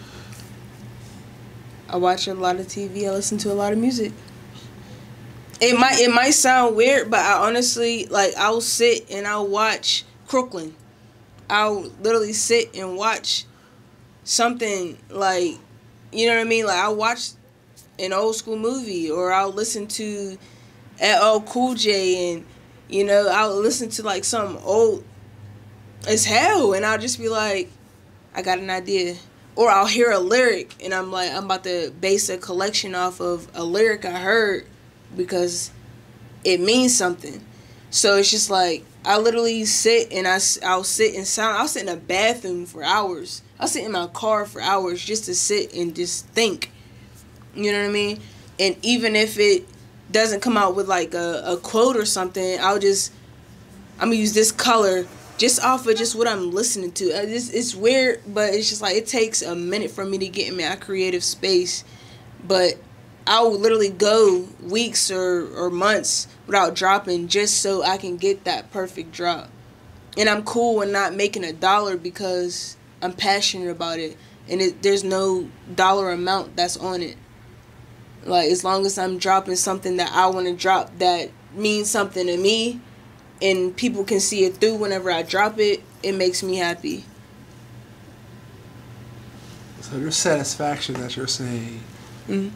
[SPEAKER 3] I watch a lot of TV. I listen to a lot of music. It might sound weird, but I honestly, like, I'll sit and I'll watch Crooklyn. I'll literally sit and watch something like, you know what I mean? Like, I'll watch an old school movie, or I'll listen to LL Cool J, and, you know, I'll listen to like some old as hell, and I'll just be like, I got an idea. Or I'll hear a lyric and I'm like, I'm about to base a collection off of a lyric I heard because it means something. So it's just like, I literally sit and I'll sit in silence. I'll sit in a bathroom for hours. I'll sit in my car for hours just to sit and just think. You know what I mean? And even if it doesn't come out with like a quote or something, I'm gonna use this color just off of just what I'm listening to. It's weird, but it's just like it takes a minute for me to get in my creative space. But I'll literally go weeks or months without dropping just so I can get that perfect drop. And I'm cool with not making $1 because I'm passionate about it. And there's no dollar amount that's on it. Like, as long as I'm dropping something that I want to drop that means something to me, and people can see it through whenever I drop it, it makes me happy.
[SPEAKER 2] So your satisfaction that you're saying, you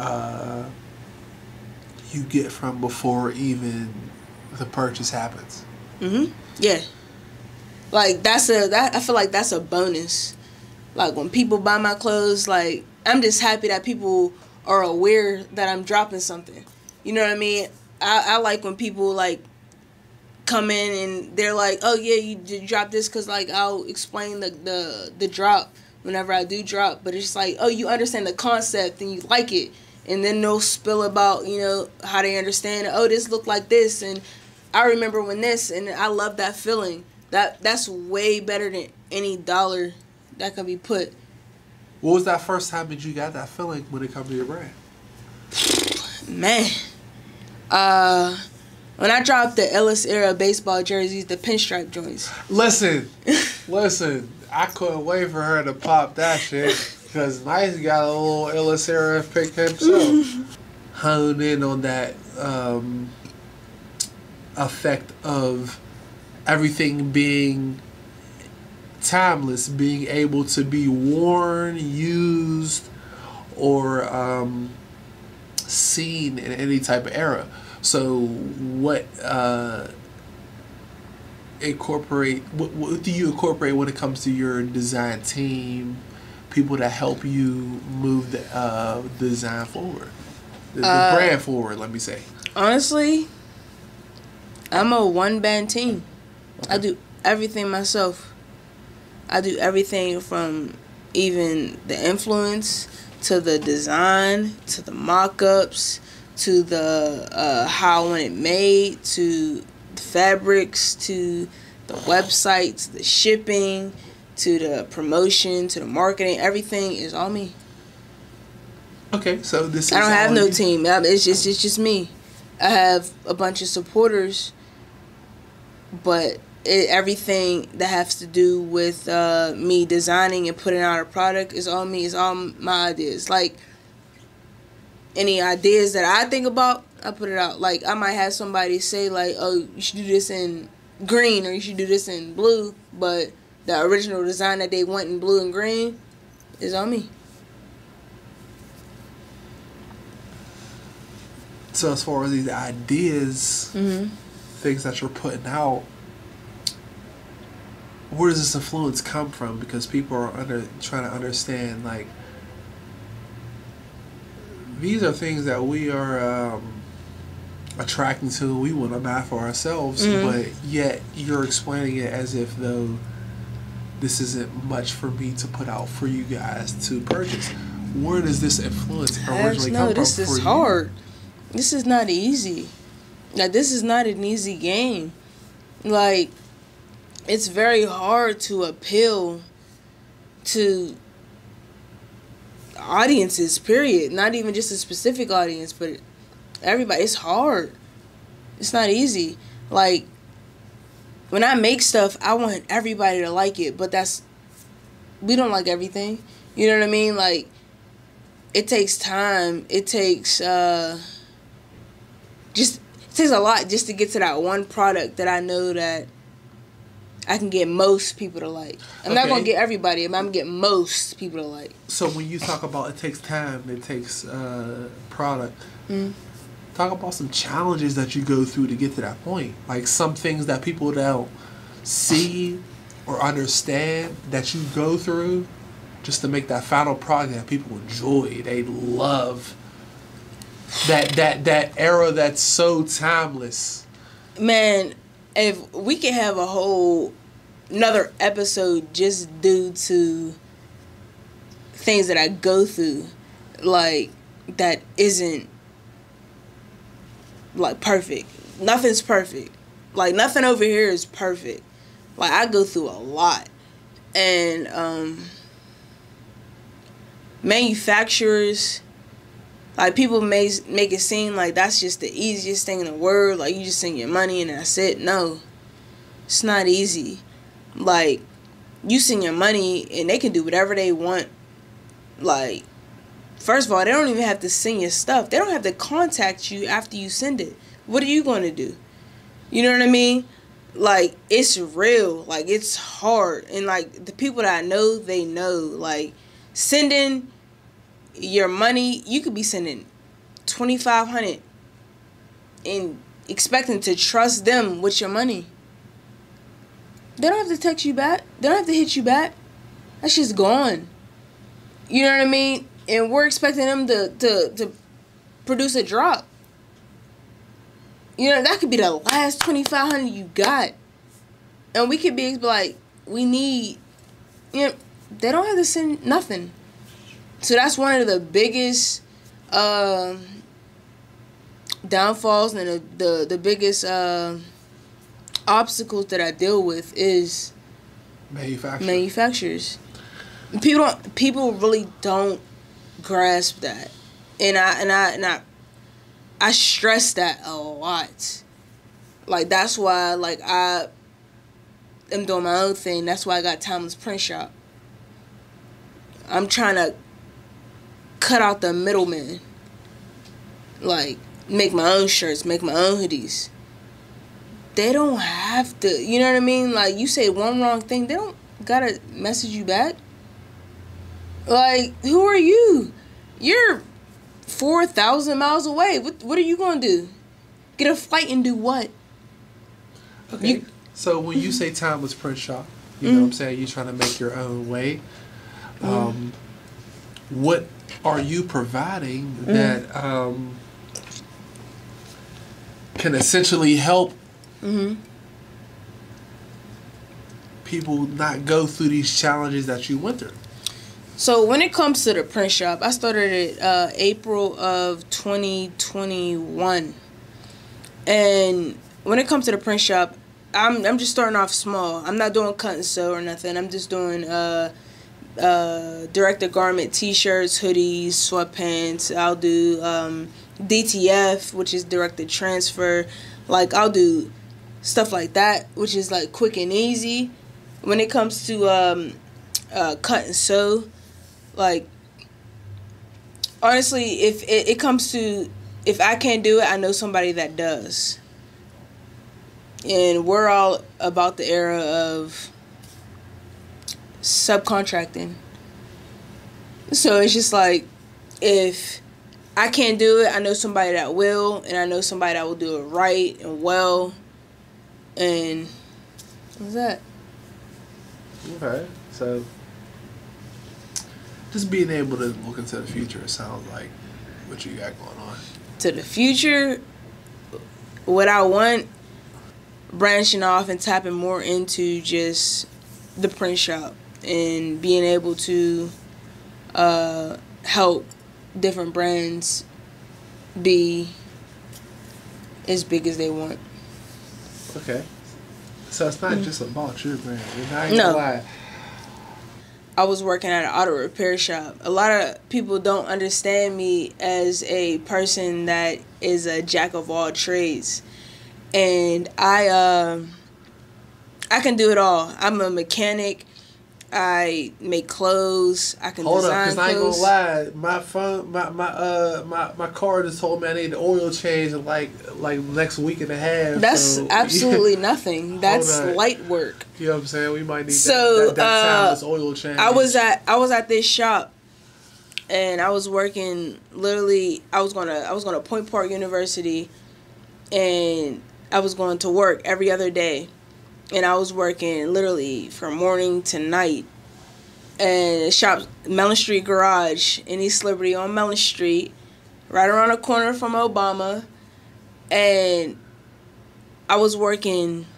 [SPEAKER 2] get from before even the purchase happens.
[SPEAKER 3] Yeah. Like, I feel like that's a bonus. Like, when people buy my clothes, like, I'm just happy that people are aware that I'm dropping something. You know what I mean? I like when people, like, come in and they're like, oh yeah, you dropped this, because like I'll explain the drop whenever I do drop, but it's just like, oh, you understand the concept and you like it, and then they'll spill about, you know, how they understand it. Oh, this looked like this, and I remember when this, and I love that feeling. That's way better than any dollar that can be put.
[SPEAKER 2] What was that first time that you got that feeling when it comes to your brand?
[SPEAKER 3] Man, When I dropped the Ellis era baseball jerseys, the pinstripe joints.
[SPEAKER 2] Listen. I couldn't wait for her to pop that shit because Nice got a little Ellis era pick himself. Honed in on that effect of everything being timeless, being able to be worn, used, or seen in any type of era. So what what do you incorporate when it comes to your design team, people that help you move the design forward, the brand forward, let me say?
[SPEAKER 3] Honestly, I'm a one-band team. Okay. I do everything myself. I do everything from even the influence to the design to the mock-ups to the how I want it made to the fabrics to the website to the shipping to the promotion to the marketing. Everything is all me.
[SPEAKER 2] Okay, so this is
[SPEAKER 3] I don't have no team. It's just me. I have a bunch of supporters, but everything that has to do with me designing and putting out a product is all me. It's all my ideas. Like, any ideas that I think about, I put it out. Like, I might have somebody say, like, oh, you should do this in green or you should do this in blue, but the original design that they want in blue and green is on me.
[SPEAKER 2] So as far as these ideas, things that you're putting out, where does this influence come from? Because people are trying to understand, like, these are things that we are attracting to, we want to buy for ourselves, but yet you're explaining it as if though this isn't much for me to put out for you guys to purchase. Where does this influence originally come from?
[SPEAKER 3] This is hard. This is not easy. Like, this is not an easy game. Like, it's very hard to appeal to audiences, period. Not even just a specific audience, but everybody. It's hard. It's not easy. Like, when I make stuff, I want everybody to like it, but we don't like everything. You know what I mean? Like, it takes time. It takes a lot just to get to that one product that I know that I can get most people to like. I'm not going to get everybody, but I'm going to get most people to like.
[SPEAKER 2] So when you talk about it takes time, it takes product, talk about some challenges that you go through to get to that point. Like some things that people don't see or understand that you go through just to make that final product that people enjoy. They love that era that's so timeless.
[SPEAKER 3] Man, if we could have a whole another episode just due to things that I go through, like, that isn't, like, perfect. Nothing's perfect. Like, nothing over here is perfect. Like, I go through a lot. And manufacturers, like, people make it seem like that's just the easiest thing in the world. Like, you just send your money and that's it. No. It's not easy. Like, you send your money and they can do whatever they want. Like, first of all, they don't even have to send your stuff. They don't have to contact you after you send it. What are you going to do? You know what I mean? Like, it's real. Like, it's hard. And, like, the people that I know, they know. Like, sending your money, you could be sending $2,500 and expecting to trust them with your money. They don't have to text you back. They don't have to hit you back. That's just gone. You know what I mean? And we're expecting them to produce a drop. You know, that could be the last $2,500 you got. And we could be like, we need, you know, they don't have to send nothing. So that's one of the biggest downfalls and the biggest obstacles that I deal with is manufacturers. People really don't grasp that, and I stress that a lot. Like, that's why, like, I am doing my own thing. That's why I got Timeless Print Shop. I'm trying to cut out the middleman. Like, make my own shirts, make my own hoodies. They don't have to, you know what I mean? Like, you say one wrong thing, they don't gotta message you back. Like, who are you? You're 4,000 miles away. What are you gonna do? Get a flight and do what?
[SPEAKER 2] Okay. So when you say Timeless Print Shop, you know what I'm saying? You're trying to make your own way. What are you providing that can essentially help people not go through these challenges that you went through?
[SPEAKER 3] So when it comes to the print shop, I started it April of 2021. And when it comes to the print shop, I'm just starting off small. I'm not doing cut and sew or nothing. I'm just doing direct garment t-shirts, hoodies, sweatpants. I'll do DTF, which is directed transfer. Like, I'll do stuff like that, which is like quick and easy. When it comes to cut and sew, like, honestly, if it comes to, if I can't do it, I know somebody that does. And we're all about the era of subcontracting. So it's just like, if I can't do it, I know somebody that will, and I know somebody that will do it right and well. And what's that?
[SPEAKER 2] Okay, so just being able to look into the future, it sounds like what you got going on.
[SPEAKER 3] To the future, what I want, branching off and tapping more into just the print shop and being able to help different brands be as big as they want.
[SPEAKER 2] Okay. So it's not just about your brand. You're not even gonna lie.
[SPEAKER 3] I was working at an auto repair shop. A lot of people don't understand me as a person that is a jack of all trades. And I can do it all. I'm a mechanic. I make clothes. I can design clothes.
[SPEAKER 2] Hold up, because I ain't gonna lie. My phone, my car just told me I need the oil change in like next week and a half.
[SPEAKER 3] That's absolutely nothing. That's light work.
[SPEAKER 2] You know what I'm saying? We might need that timeless oil change.
[SPEAKER 3] I was at this shop, and I was working. Literally, I was going to Point Park University, and I was going to work every other day. And I was working literally from morning to night. And the shop's Mellon Street Garage in East Liberty on Mellon Street, right around the corner from Obama. And I was working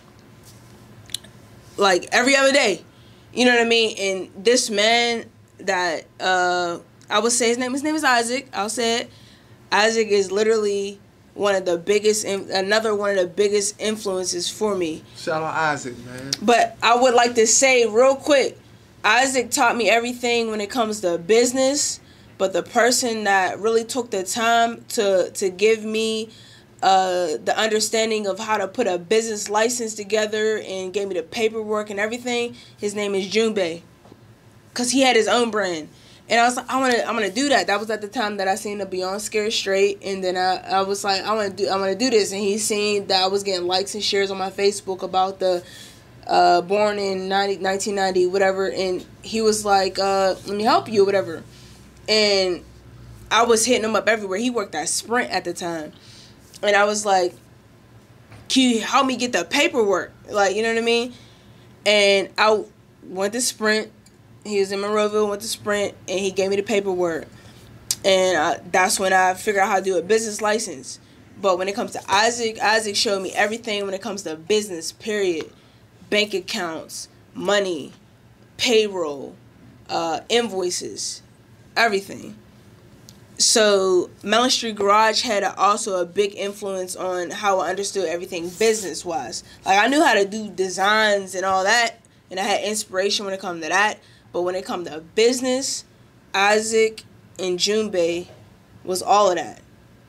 [SPEAKER 3] like every other day. You know what I mean? And this man that I would say his name is Isaac. I'll say it. Isaac is literally another one of the biggest influences for me.
[SPEAKER 2] Shout out Isaac, man.
[SPEAKER 3] But I would like to say real quick, Isaac taught me everything when it comes to business, but the person that really took the time to give me the understanding of how to put a business license together and gave me the paperwork and everything, his name is Junbei. Because he had his own brand. And I was like, I'm gonna do that. That was at the time that I seen the Beyond Scared Straight, and then I was like, I want to do this. And he seen that I was getting likes and shares on my Facebook about the born in 1990, whatever. And he was like, let me help you, whatever. And I was hitting him up everywhere. He worked at Sprint at the time, and I was like, can you help me get the paperwork? Like, you know what I mean? And I went to Sprint. He was in Monroeville, went to Sprint, and he gave me the paperwork. And that's when I figured out how to do a business license. But when it comes to Isaac, Isaac showed me everything when it comes to business, period. Bank accounts, money, payroll, invoices, everything. So Mellon Street Garage had also a big influence on how I understood everything business-wise. Like, I knew how to do designs and all that, and I had inspiration when it come to that. But when it come to business, Isaac and Junbei was all of that.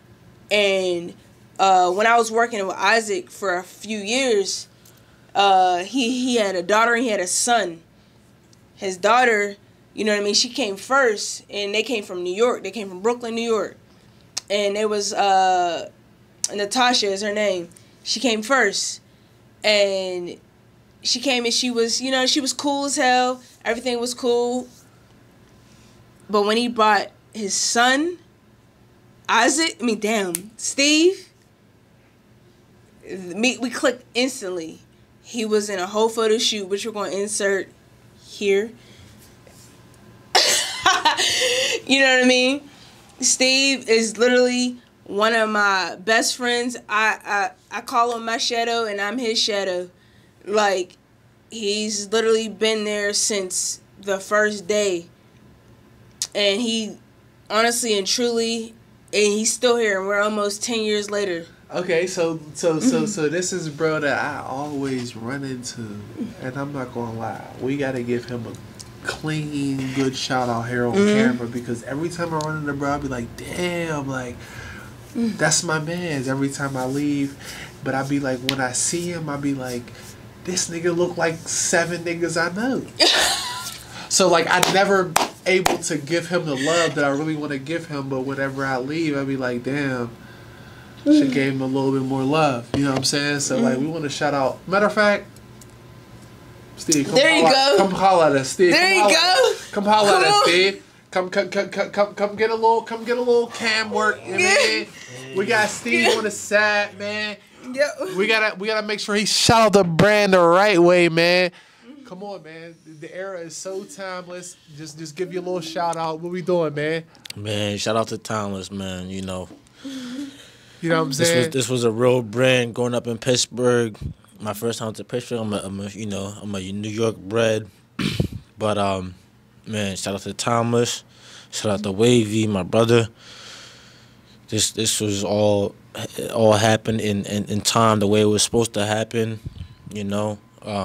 [SPEAKER 3] And when I was working with Isaac for a few years, he had a daughter and he had a son. His daughter, you know what I mean, she came first, and they came from New York. They came from Brooklyn, New York. And it was Natasha is her name. She came first. And she came and she was, you know, she was cool as hell. Everything was cool. But when he brought his son, Steve, we clicked instantly. He was in a whole photo shoot, which we're going to insert here. You know what I mean? Steve is literally one of my best friends. I call him my shadow, and I'm his shadow. Like, he's literally been there since the first day. And he, honestly and truly, and he's still here, and we're almost 10 years later.
[SPEAKER 2] Okay, so this is bro that I always run into, and I'm not gonna lie, we gotta give him a clean, good shout out here on camera, because every time I run into bro, I'll be like, damn, like, that's my man. Every time I leave, but I be like, when I see him, I be like, this nigga look like 7 niggas I know. So like, I never able to give him the love that I really want to give him, but whenever I leave, I be like, damn, should gave him a little bit more love. You know what I'm saying? So like, we want to shout out. Matter of fact, Steve, come
[SPEAKER 3] there you go.
[SPEAKER 2] Come holler at us, Steve.
[SPEAKER 3] There you go.
[SPEAKER 2] Come holler at us, Steve. Come get a little cam work, you know what I mean? We got Steve on the side, man. Yep. We gotta make sure he shout out the brand the right way, man. Come on, man. The era is so timeless. Just give you a little shout out. What we doing, man?
[SPEAKER 4] Man, shout out to Timeless, man. You know
[SPEAKER 2] what I'm saying?
[SPEAKER 4] This was a real brand growing up in Pittsburgh. My first time to Pittsburgh. I'm a New York bred. But man, shout out to Timeless. Shout out to Wavy, my brother. This was all happened in time the way it was supposed to happen. You know.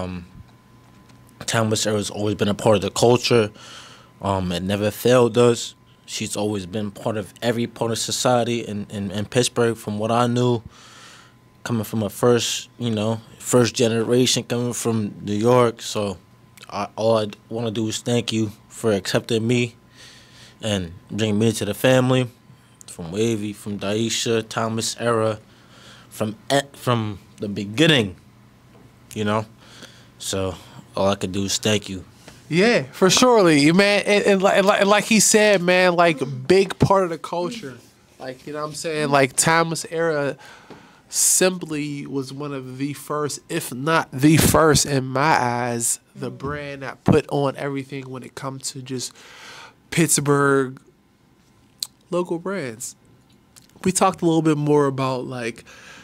[SPEAKER 4] Timeless Era has always been a part of the culture. It never failed us. She's always been part of every part of society in Pittsburgh, from what I knew. Coming from a first generation, coming from New York. So all I want to do is thank you for accepting me and bringing me into the family. From Wavy, from Dyesha, Timeless Era, from the beginning, you know. So all I could do is thank you.
[SPEAKER 2] Yeah, for surely, man. And like he said, man, like, big part of the culture. Like, you know what I'm saying? Like, Timeless Era simply was one of the first, if not the first, in my eyes, the brand that put on everything when it comes to just Pittsburgh local brands. We talked a little bit more about, like,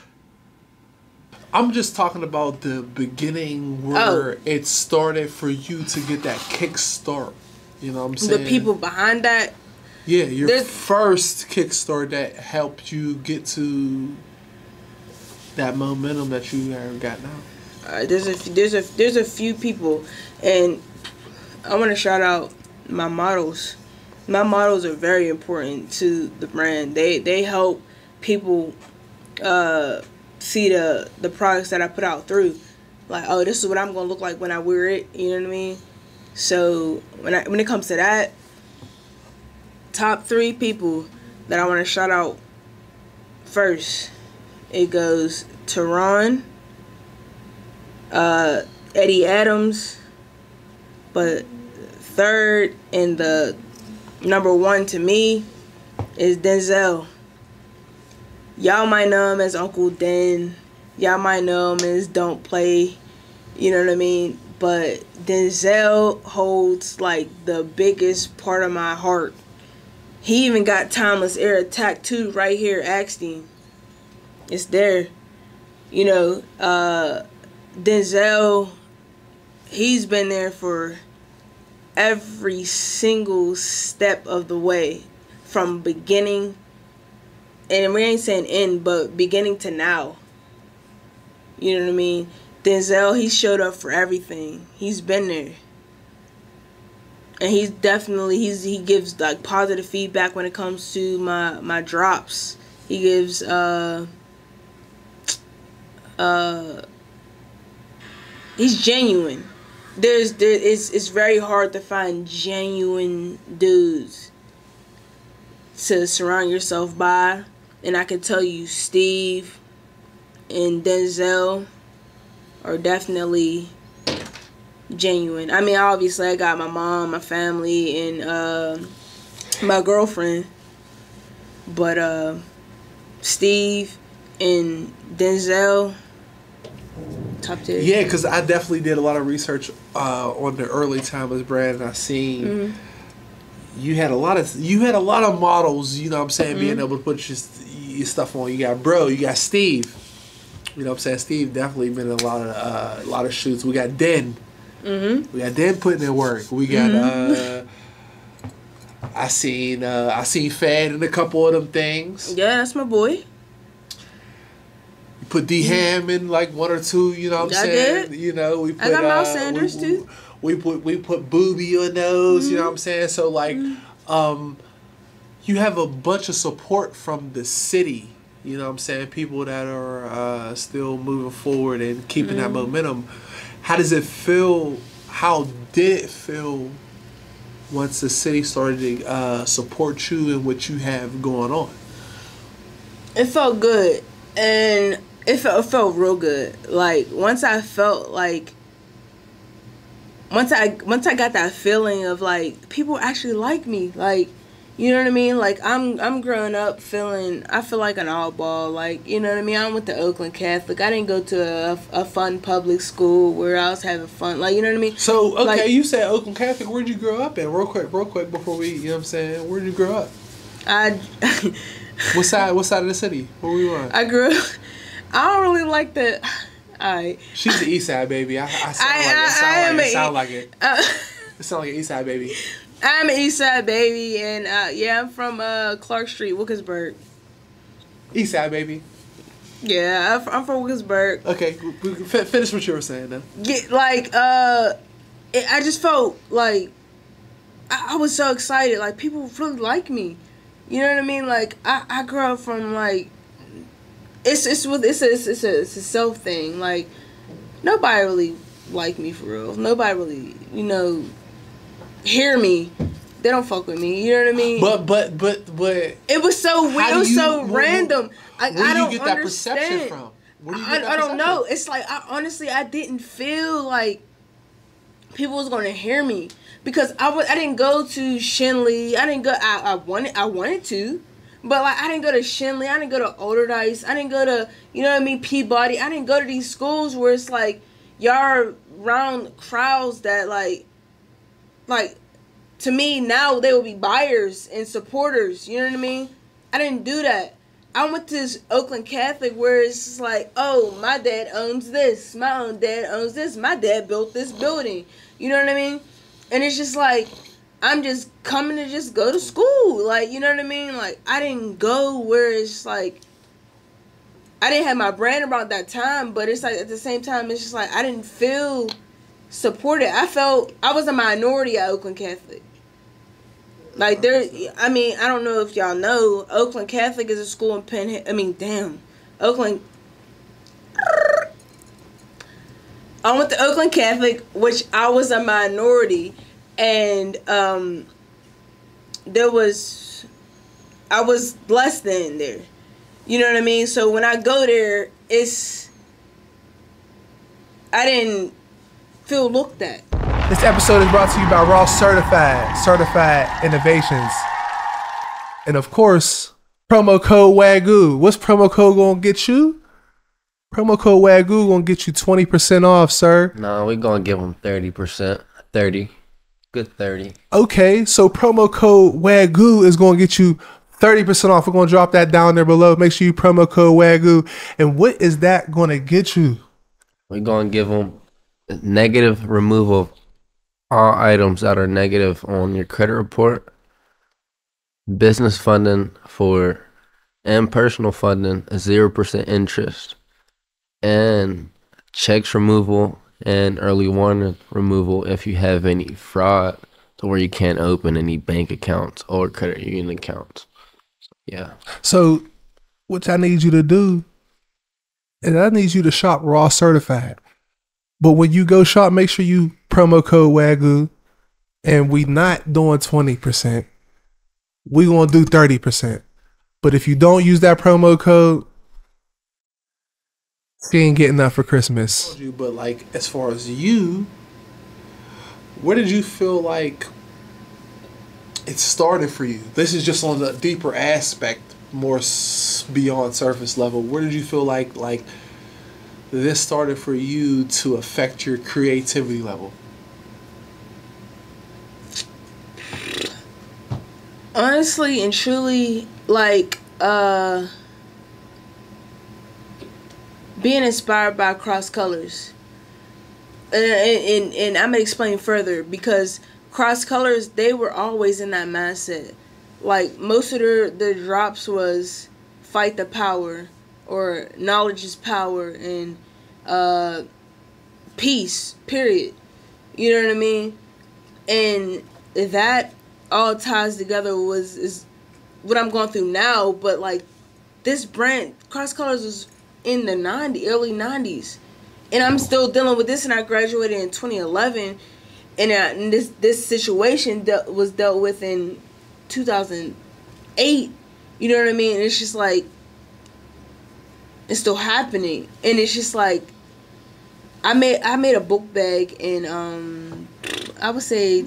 [SPEAKER 2] I'm just talking about the beginning where it started for you to get that kickstart. You know what I'm saying?
[SPEAKER 3] The people behind that.
[SPEAKER 2] Yeah, your first kickstart that helped you get to that momentum that you have got now.
[SPEAKER 3] There's a few people, and I want to shout out my models. My models are very important to the brand. They help people see the products that I put out through. Like, oh, this is what I'm gonna look like when I wear it. You know what I mean? So when it comes to that, top 3 people that I want to shout out first, it goes to Ron, Eddie Adams, but third and the number 1 to me is Denzel. Y'all might know him as Uncle Den. Y'all might know him as Don't Play. You know what I mean? But Denzel holds, like, the biggest part of my heart. He even got Timeless Era tattooed right here, Axtine. It's there. You know, Denzel, he's been there for every single step of the way. From beginning, and we ain't saying end, but beginning to now. You know what I mean? Denzel, he showed up for everything. He's been there. And he gives, like, positive feedback when it comes to my drops. He gives he's genuine. It's very hard to find genuine dudes to surround yourself by, and I can tell you Steve and Denzel are definitely genuine. I mean, obviously I got my mom, my family, and my girlfriend, but Steve and Denzel, top tier.
[SPEAKER 2] Yeah, because I definitely did a lot of research on the early Timeless brand, and I seen you had a lot of models. You know what I'm saying, being able to put your stuff on. You got you got Steve. You know what I'm saying. Steve definitely been in a lot of shoots. We got Den. We got Den putting in work. We got I seen Fad in a couple of them things.
[SPEAKER 3] Yeah, that's my boy.
[SPEAKER 2] You put D Ham in like one or two. You know what I'm saying.
[SPEAKER 3] Did.
[SPEAKER 2] You know, we put.
[SPEAKER 3] I got Miles Sanders too.
[SPEAKER 2] We put Booby on those. You know what I'm saying. So like, you have a bunch of support from the city. You know what I'm saying. People that are still moving forward and keeping that momentum. How does it feel? How did it feel once the city started to support you and what you have going on?
[SPEAKER 3] It felt good, and it felt real good. Like once I felt like once I got that feeling of like people actually like me, like, you know what I mean? Like I'm growing up I feel like an oddball, like, you know what I mean? I went to Oakland Catholic. I didn't go to a fun public school where I was having fun, like, you know what I mean?
[SPEAKER 2] So okay,
[SPEAKER 3] like,
[SPEAKER 2] you said Oakland Catholic. Where'd you grow up in? Real quick before we, you know what I'm saying? Where'd you grow up? What side of the city? Where were you on?
[SPEAKER 3] I grew up. I don't really like the. Alright.
[SPEAKER 2] She's the East Side baby. I sound like it. It sound like an East Side baby.
[SPEAKER 3] I'm an East Side baby, and yeah, I'm from Clark Street, Wilkinsburg.
[SPEAKER 2] East Side baby.
[SPEAKER 3] Yeah, I'm from Wilkinsburg.
[SPEAKER 2] Okay, finish what you were saying then.
[SPEAKER 3] Yeah, like I just felt like I was so excited. Like people really like me. You know what I mean? Like I grew up from like it's a self thing. Like nobody really like me for real. Nobody really, you know, hear me. They don't fuck with me. You know what I mean?
[SPEAKER 2] But
[SPEAKER 3] it was so weird. It was so random.
[SPEAKER 2] Where do you get that perception from?
[SPEAKER 3] I don't know. It's like I didn't feel like people was gonna hear me because I didn't go to Shenley. I didn't go. I wanted to, but like I didn't go to Shenley. I didn't go to Older Dice. I didn't go to, you know what I mean, Peabody. I didn't go to these schools where it's like y'all are around crowds that like to me now they will be buyers and supporters. You know what I mean? I didn't do that. I went to this Oakland Catholic where it's just like, oh, my dad owns this. My own dad owns this. My dad built this building. You know what I mean? And it's just like, I'm just coming to just go to school. Like, you know what I mean? Like, I didn't go where it's like, I didn't have my brand about that time, but it's like at the same time, it's just like, I didn't feel supported. I felt I was a minority at Oakland Catholic. Like I mean, I don't know if y'all know, Oakland Catholic is a school in Oakland. I went to Oakland Catholic, which I was a minority, and I was less than there. You know what I mean? So when I go there, I didn't feel looked at.
[SPEAKER 2] This episode is brought to you by Raw Certified Innovations. And of course, promo code Wagyu. What's promo code gonna get you? Promo code Wagyu gonna get you 20% off, sir.
[SPEAKER 5] No, we're gonna give them 30%. 30. Good 30.
[SPEAKER 2] Okay, so promo code Wagyu is gonna get you 30% off. We're gonna drop that down there below. Make sure you promo code Wagyu. And what is that gonna get you?
[SPEAKER 5] We're gonna give them negative removal of all items that are negative on your credit report, business funding and personal funding, 0% interest, and checks removal and early warning removal if you have any fraud to where you can't open any bank accounts or credit union accounts. Yeah.
[SPEAKER 2] So which I need you to do, is I need you to shop Raw Certified. But when you go shop, make sure you promo code Wagyu. And we not doing 20%. We gonna do 30%. But if you don't use that promo code, she ain't getting that for Christmas. But like, as far as you, where did you feel like it started for you? This is just on the deeper aspect, more beyond surface level. Where did you feel like this started for you to affect your creativity level?
[SPEAKER 3] Honestly and truly, like, being inspired by Cross Colors. And I'm going to explain further, because Cross Colors, they were always in that mindset. Like, most of their drops was fight the power, or knowledge is power, and peace, period. You know what I mean? And that all ties together is what I'm going through now. But like, this brand Cross Colors was in the early 90s, and I'm still dealing with this. And I graduated in 2011, and this situation was dealt with in 2008. You know what I mean? And it's just like, it's still happening. And it's just like, I made a book bag in I would say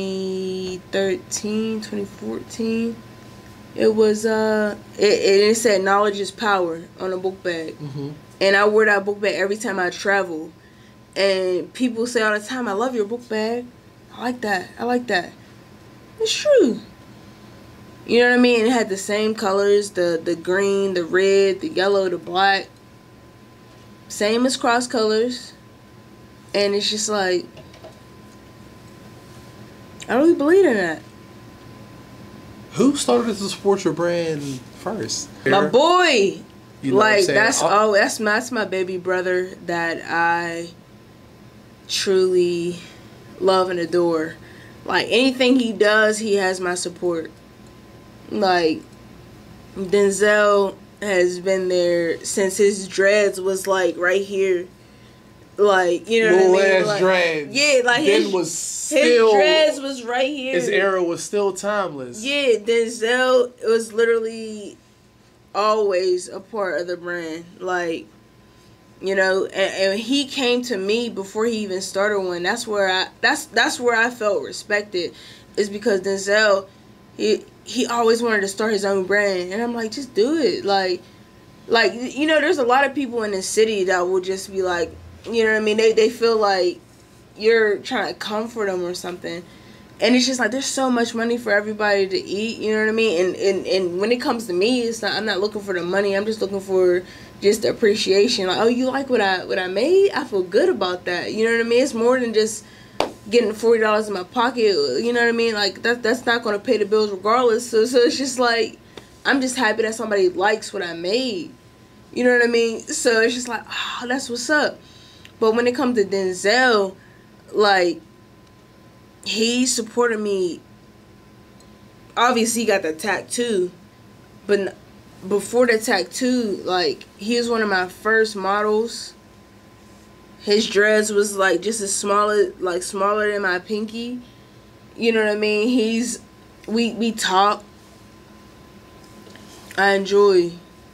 [SPEAKER 3] 2013, 2014. It was it said knowledge is power on a book bag. Mm-hmm. And I wear that book bag every time I travel. And people say all the time, I love your book bag. I like that. It's true. You know what I mean? It had the same colors, the green, the red, the yellow, the black. Same as Cross Colors. And it's just like, I really believe in that.
[SPEAKER 2] Who started to support your brand first?
[SPEAKER 3] My boy.
[SPEAKER 2] You know
[SPEAKER 3] like, that's my baby brother that I truly love and adore. Like, anything he does, he has my support. Like, Denzel has been there since his dreads was like right here. Like, you know what I mean? Like,
[SPEAKER 2] dreads.
[SPEAKER 3] Yeah, like his dreads was right here.
[SPEAKER 2] His era was still timeless.
[SPEAKER 3] Yeah, Denzel was literally always a part of the brand. Like, you know, and he came to me before he even started one. That's where I felt respected, is because Denzel, he always wanted to start his own brand, and I'm like, just do it. Like, you know, there's a lot of people in the city that will just be like, you know what I mean? They feel like you're trying to comfort them or something. And it's just like, there's so much money for everybody to eat, you know what I mean? And when it comes to me, I'm not looking for the money. I'm just looking for just the appreciation. Like, oh, you like what I made? I feel good about that. You know what I mean? It's more than just getting $40 in my pocket. You know what I mean? Like, that's not going to pay the bills regardless. So it's just like, I'm just happy that somebody likes what I made. You know what I mean? So it's just like, oh, that's what's up. But when it comes to Denzel, like, he supported me. Obviously, he got the tattoo. But before the tattoo, like, he was one of my first models. His dreads was, like, just as smaller than my pinky. You know what I mean? We talk. I enjoy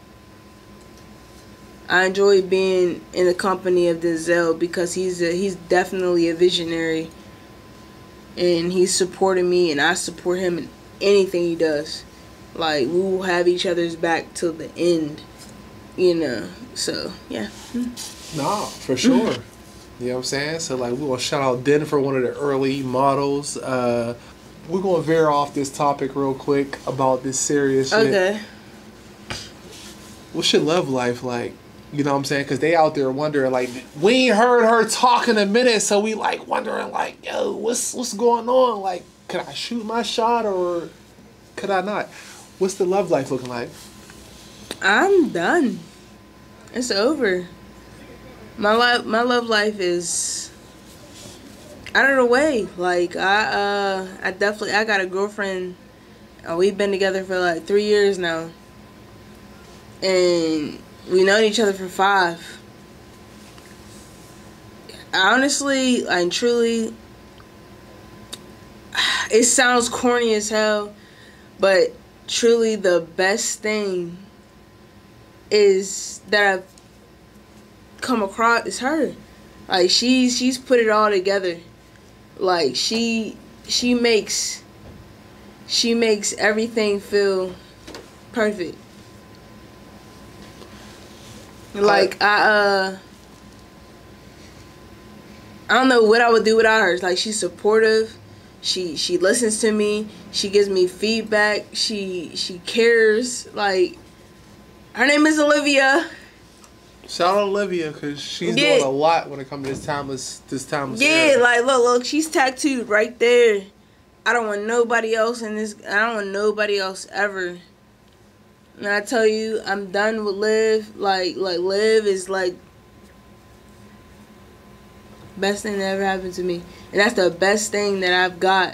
[SPEAKER 3] being in the company of Denzel, because he's definitely a visionary, and he's supporting me, and I support him in anything he does. Like, we will have each other's back till the end, you know. So yeah.
[SPEAKER 2] Nah, for sure. You know what I'm saying? So like, we're gonna shout out Den for one of the early models. We're gonna veer off this topic real quick about this serious shit.
[SPEAKER 3] Okay.
[SPEAKER 2] What's your love life like? You know what I'm saying? Because they out there wondering, like, we ain't heard her talk in a minute, so we, like, wondering, like, yo, what's going on? Like, could I shoot my shot or could I not? What's the love life looking like?
[SPEAKER 3] I'm done. It's over. My love life is out of the way. Like, I got a girlfriend. We've been together for like 3 years now. and we known each other for 5. Honestly and truly, it sounds corny as hell, but truly the best thing is that I've come across is her. Like she's put it all together. Like she makes everything feel perfect. Like I don't know what I would do without her. Like she's supportive. She listens to me. She gives me feedback. She cares. Like her name is Olivia.
[SPEAKER 2] Shout out Olivia, because she's doing a lot when it comes to this timeless
[SPEAKER 3] Yeah,
[SPEAKER 2] era.
[SPEAKER 3] like look, she's tattooed right there. I don't want nobody else in this. I don't want nobody else ever. And I tell you, I'm done with Liv. Like Liv is like best thing that ever happened to me, and that's the best thing that I've got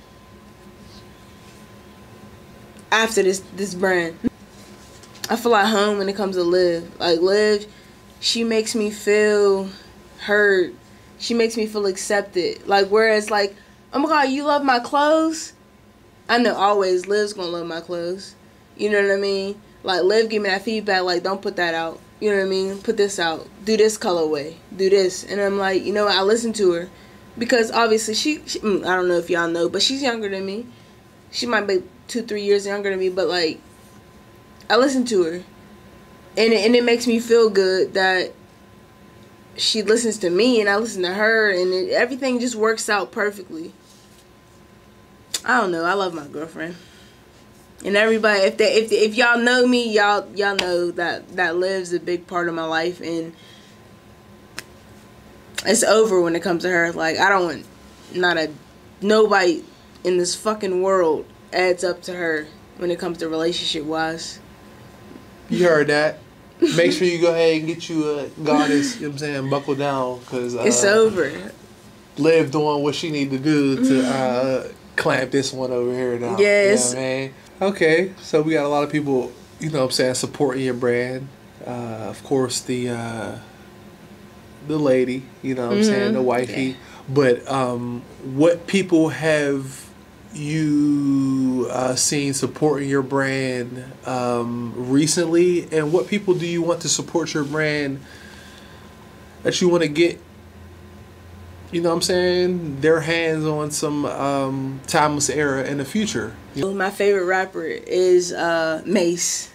[SPEAKER 3] after this brand. I feel like home when it comes to Liv. Like Liv, she makes me feel heard. She makes me feel accepted. Like whereas like, oh my God, you love my clothes? I know always Liv's gonna love my clothes. You know what I mean? Like Liv give me that feedback, like don't put that out. You know what I mean? Put this out. Do this colorway. Do this. And I'm like, you know what? I listen to her. Because obviously she I don't know if y'all know, but she's younger than me. She might be 2-3 years younger than me, but like I listen to her, and it makes me feel good that she listens to me and I listen to her, and everything just works out perfectly. I don't know. I love my girlfriend, and everybody. If y'all know me, y'all know that Liv's a big part of my life, and it's over when it comes to her. Like I don't want nobody in this fucking world adds up to her when it comes to relationship wise.
[SPEAKER 2] You heard that. Make sure you go ahead and get you a goddess, you know what I'm saying, buckle down, because
[SPEAKER 3] it's over.
[SPEAKER 2] Liv doing what she need to do to clamp this one over here now.
[SPEAKER 3] Yes.
[SPEAKER 2] You know what I mean? Okay, so we got a lot of people, you know what I'm saying, supporting your brand. Of course, the lady, you know what I'm saying, the wifey.
[SPEAKER 3] Yeah.
[SPEAKER 2] But what people have you seen supporting your brand recently, and what people do you want to support your brand that you want to get, you know what I'm saying, their hands on some timeless era in the future?
[SPEAKER 3] My favorite rapper is Mace.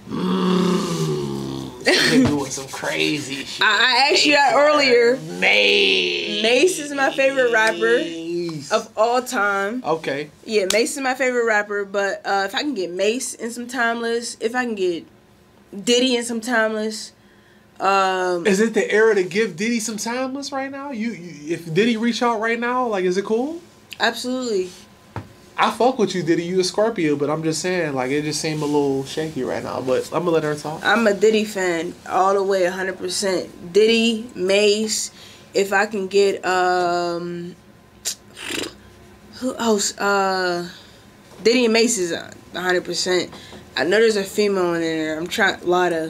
[SPEAKER 2] Doing some crazy shit.
[SPEAKER 3] I asked you that earlier.
[SPEAKER 2] Mace
[SPEAKER 3] is my favorite rapper of all time.
[SPEAKER 2] Okay.
[SPEAKER 3] Yeah, Mace is my favorite rapper, but if I can get Mace in some timeless, if I can get Diddy in some timeless.
[SPEAKER 2] Is it the era to give Diddy some timeless right now? You if Diddy reach out right now, like, is it cool?
[SPEAKER 3] Absolutely.
[SPEAKER 2] I fuck with you, Diddy. You a Scorpio, but I'm just saying, like, it just seemed a little shaky right now. But I'm gonna let her talk.
[SPEAKER 3] I'm a Diddy fan all the way, 100%. Diddy, Mace. If I can get who else? Diddy and Mace is 100%. I know there's a female in there. I'm trying Latto.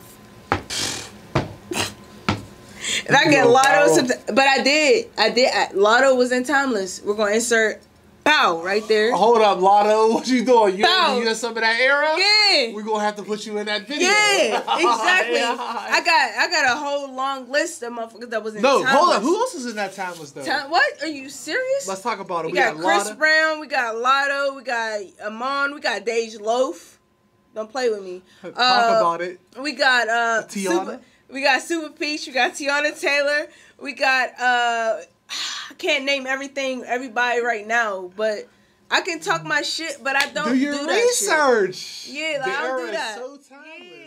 [SPEAKER 3] If I get Latto, but I did. Latto was in timeless. We're gonna insert. Bow right there.
[SPEAKER 2] Hold up, Latto. What you doing? You
[SPEAKER 3] Bow.
[SPEAKER 2] in some of that era?
[SPEAKER 3] Yeah.
[SPEAKER 2] We're gonna have to put you in that video.
[SPEAKER 3] Yeah, exactly.
[SPEAKER 2] Yeah.
[SPEAKER 3] I got a whole long list of motherfuckers that was in
[SPEAKER 2] No,
[SPEAKER 3] timeless.
[SPEAKER 2] hold up. Who else is in that timeless though?
[SPEAKER 3] What? Are you serious?
[SPEAKER 2] Let's talk about it.
[SPEAKER 3] We got Chris
[SPEAKER 2] Latto.
[SPEAKER 3] Brown. We got Latto. We got Amon. We got Dej Loaf. Don't play with me.
[SPEAKER 2] Talk about it.
[SPEAKER 3] We got
[SPEAKER 2] Teyana.
[SPEAKER 3] We got Super Peach. We got Teyana Taylor. We got I can't name everybody right now, but I can talk my shit, but I don't do
[SPEAKER 2] your
[SPEAKER 3] that
[SPEAKER 2] research.
[SPEAKER 3] Shit. Yeah, like, I don't do that.
[SPEAKER 2] So timeless.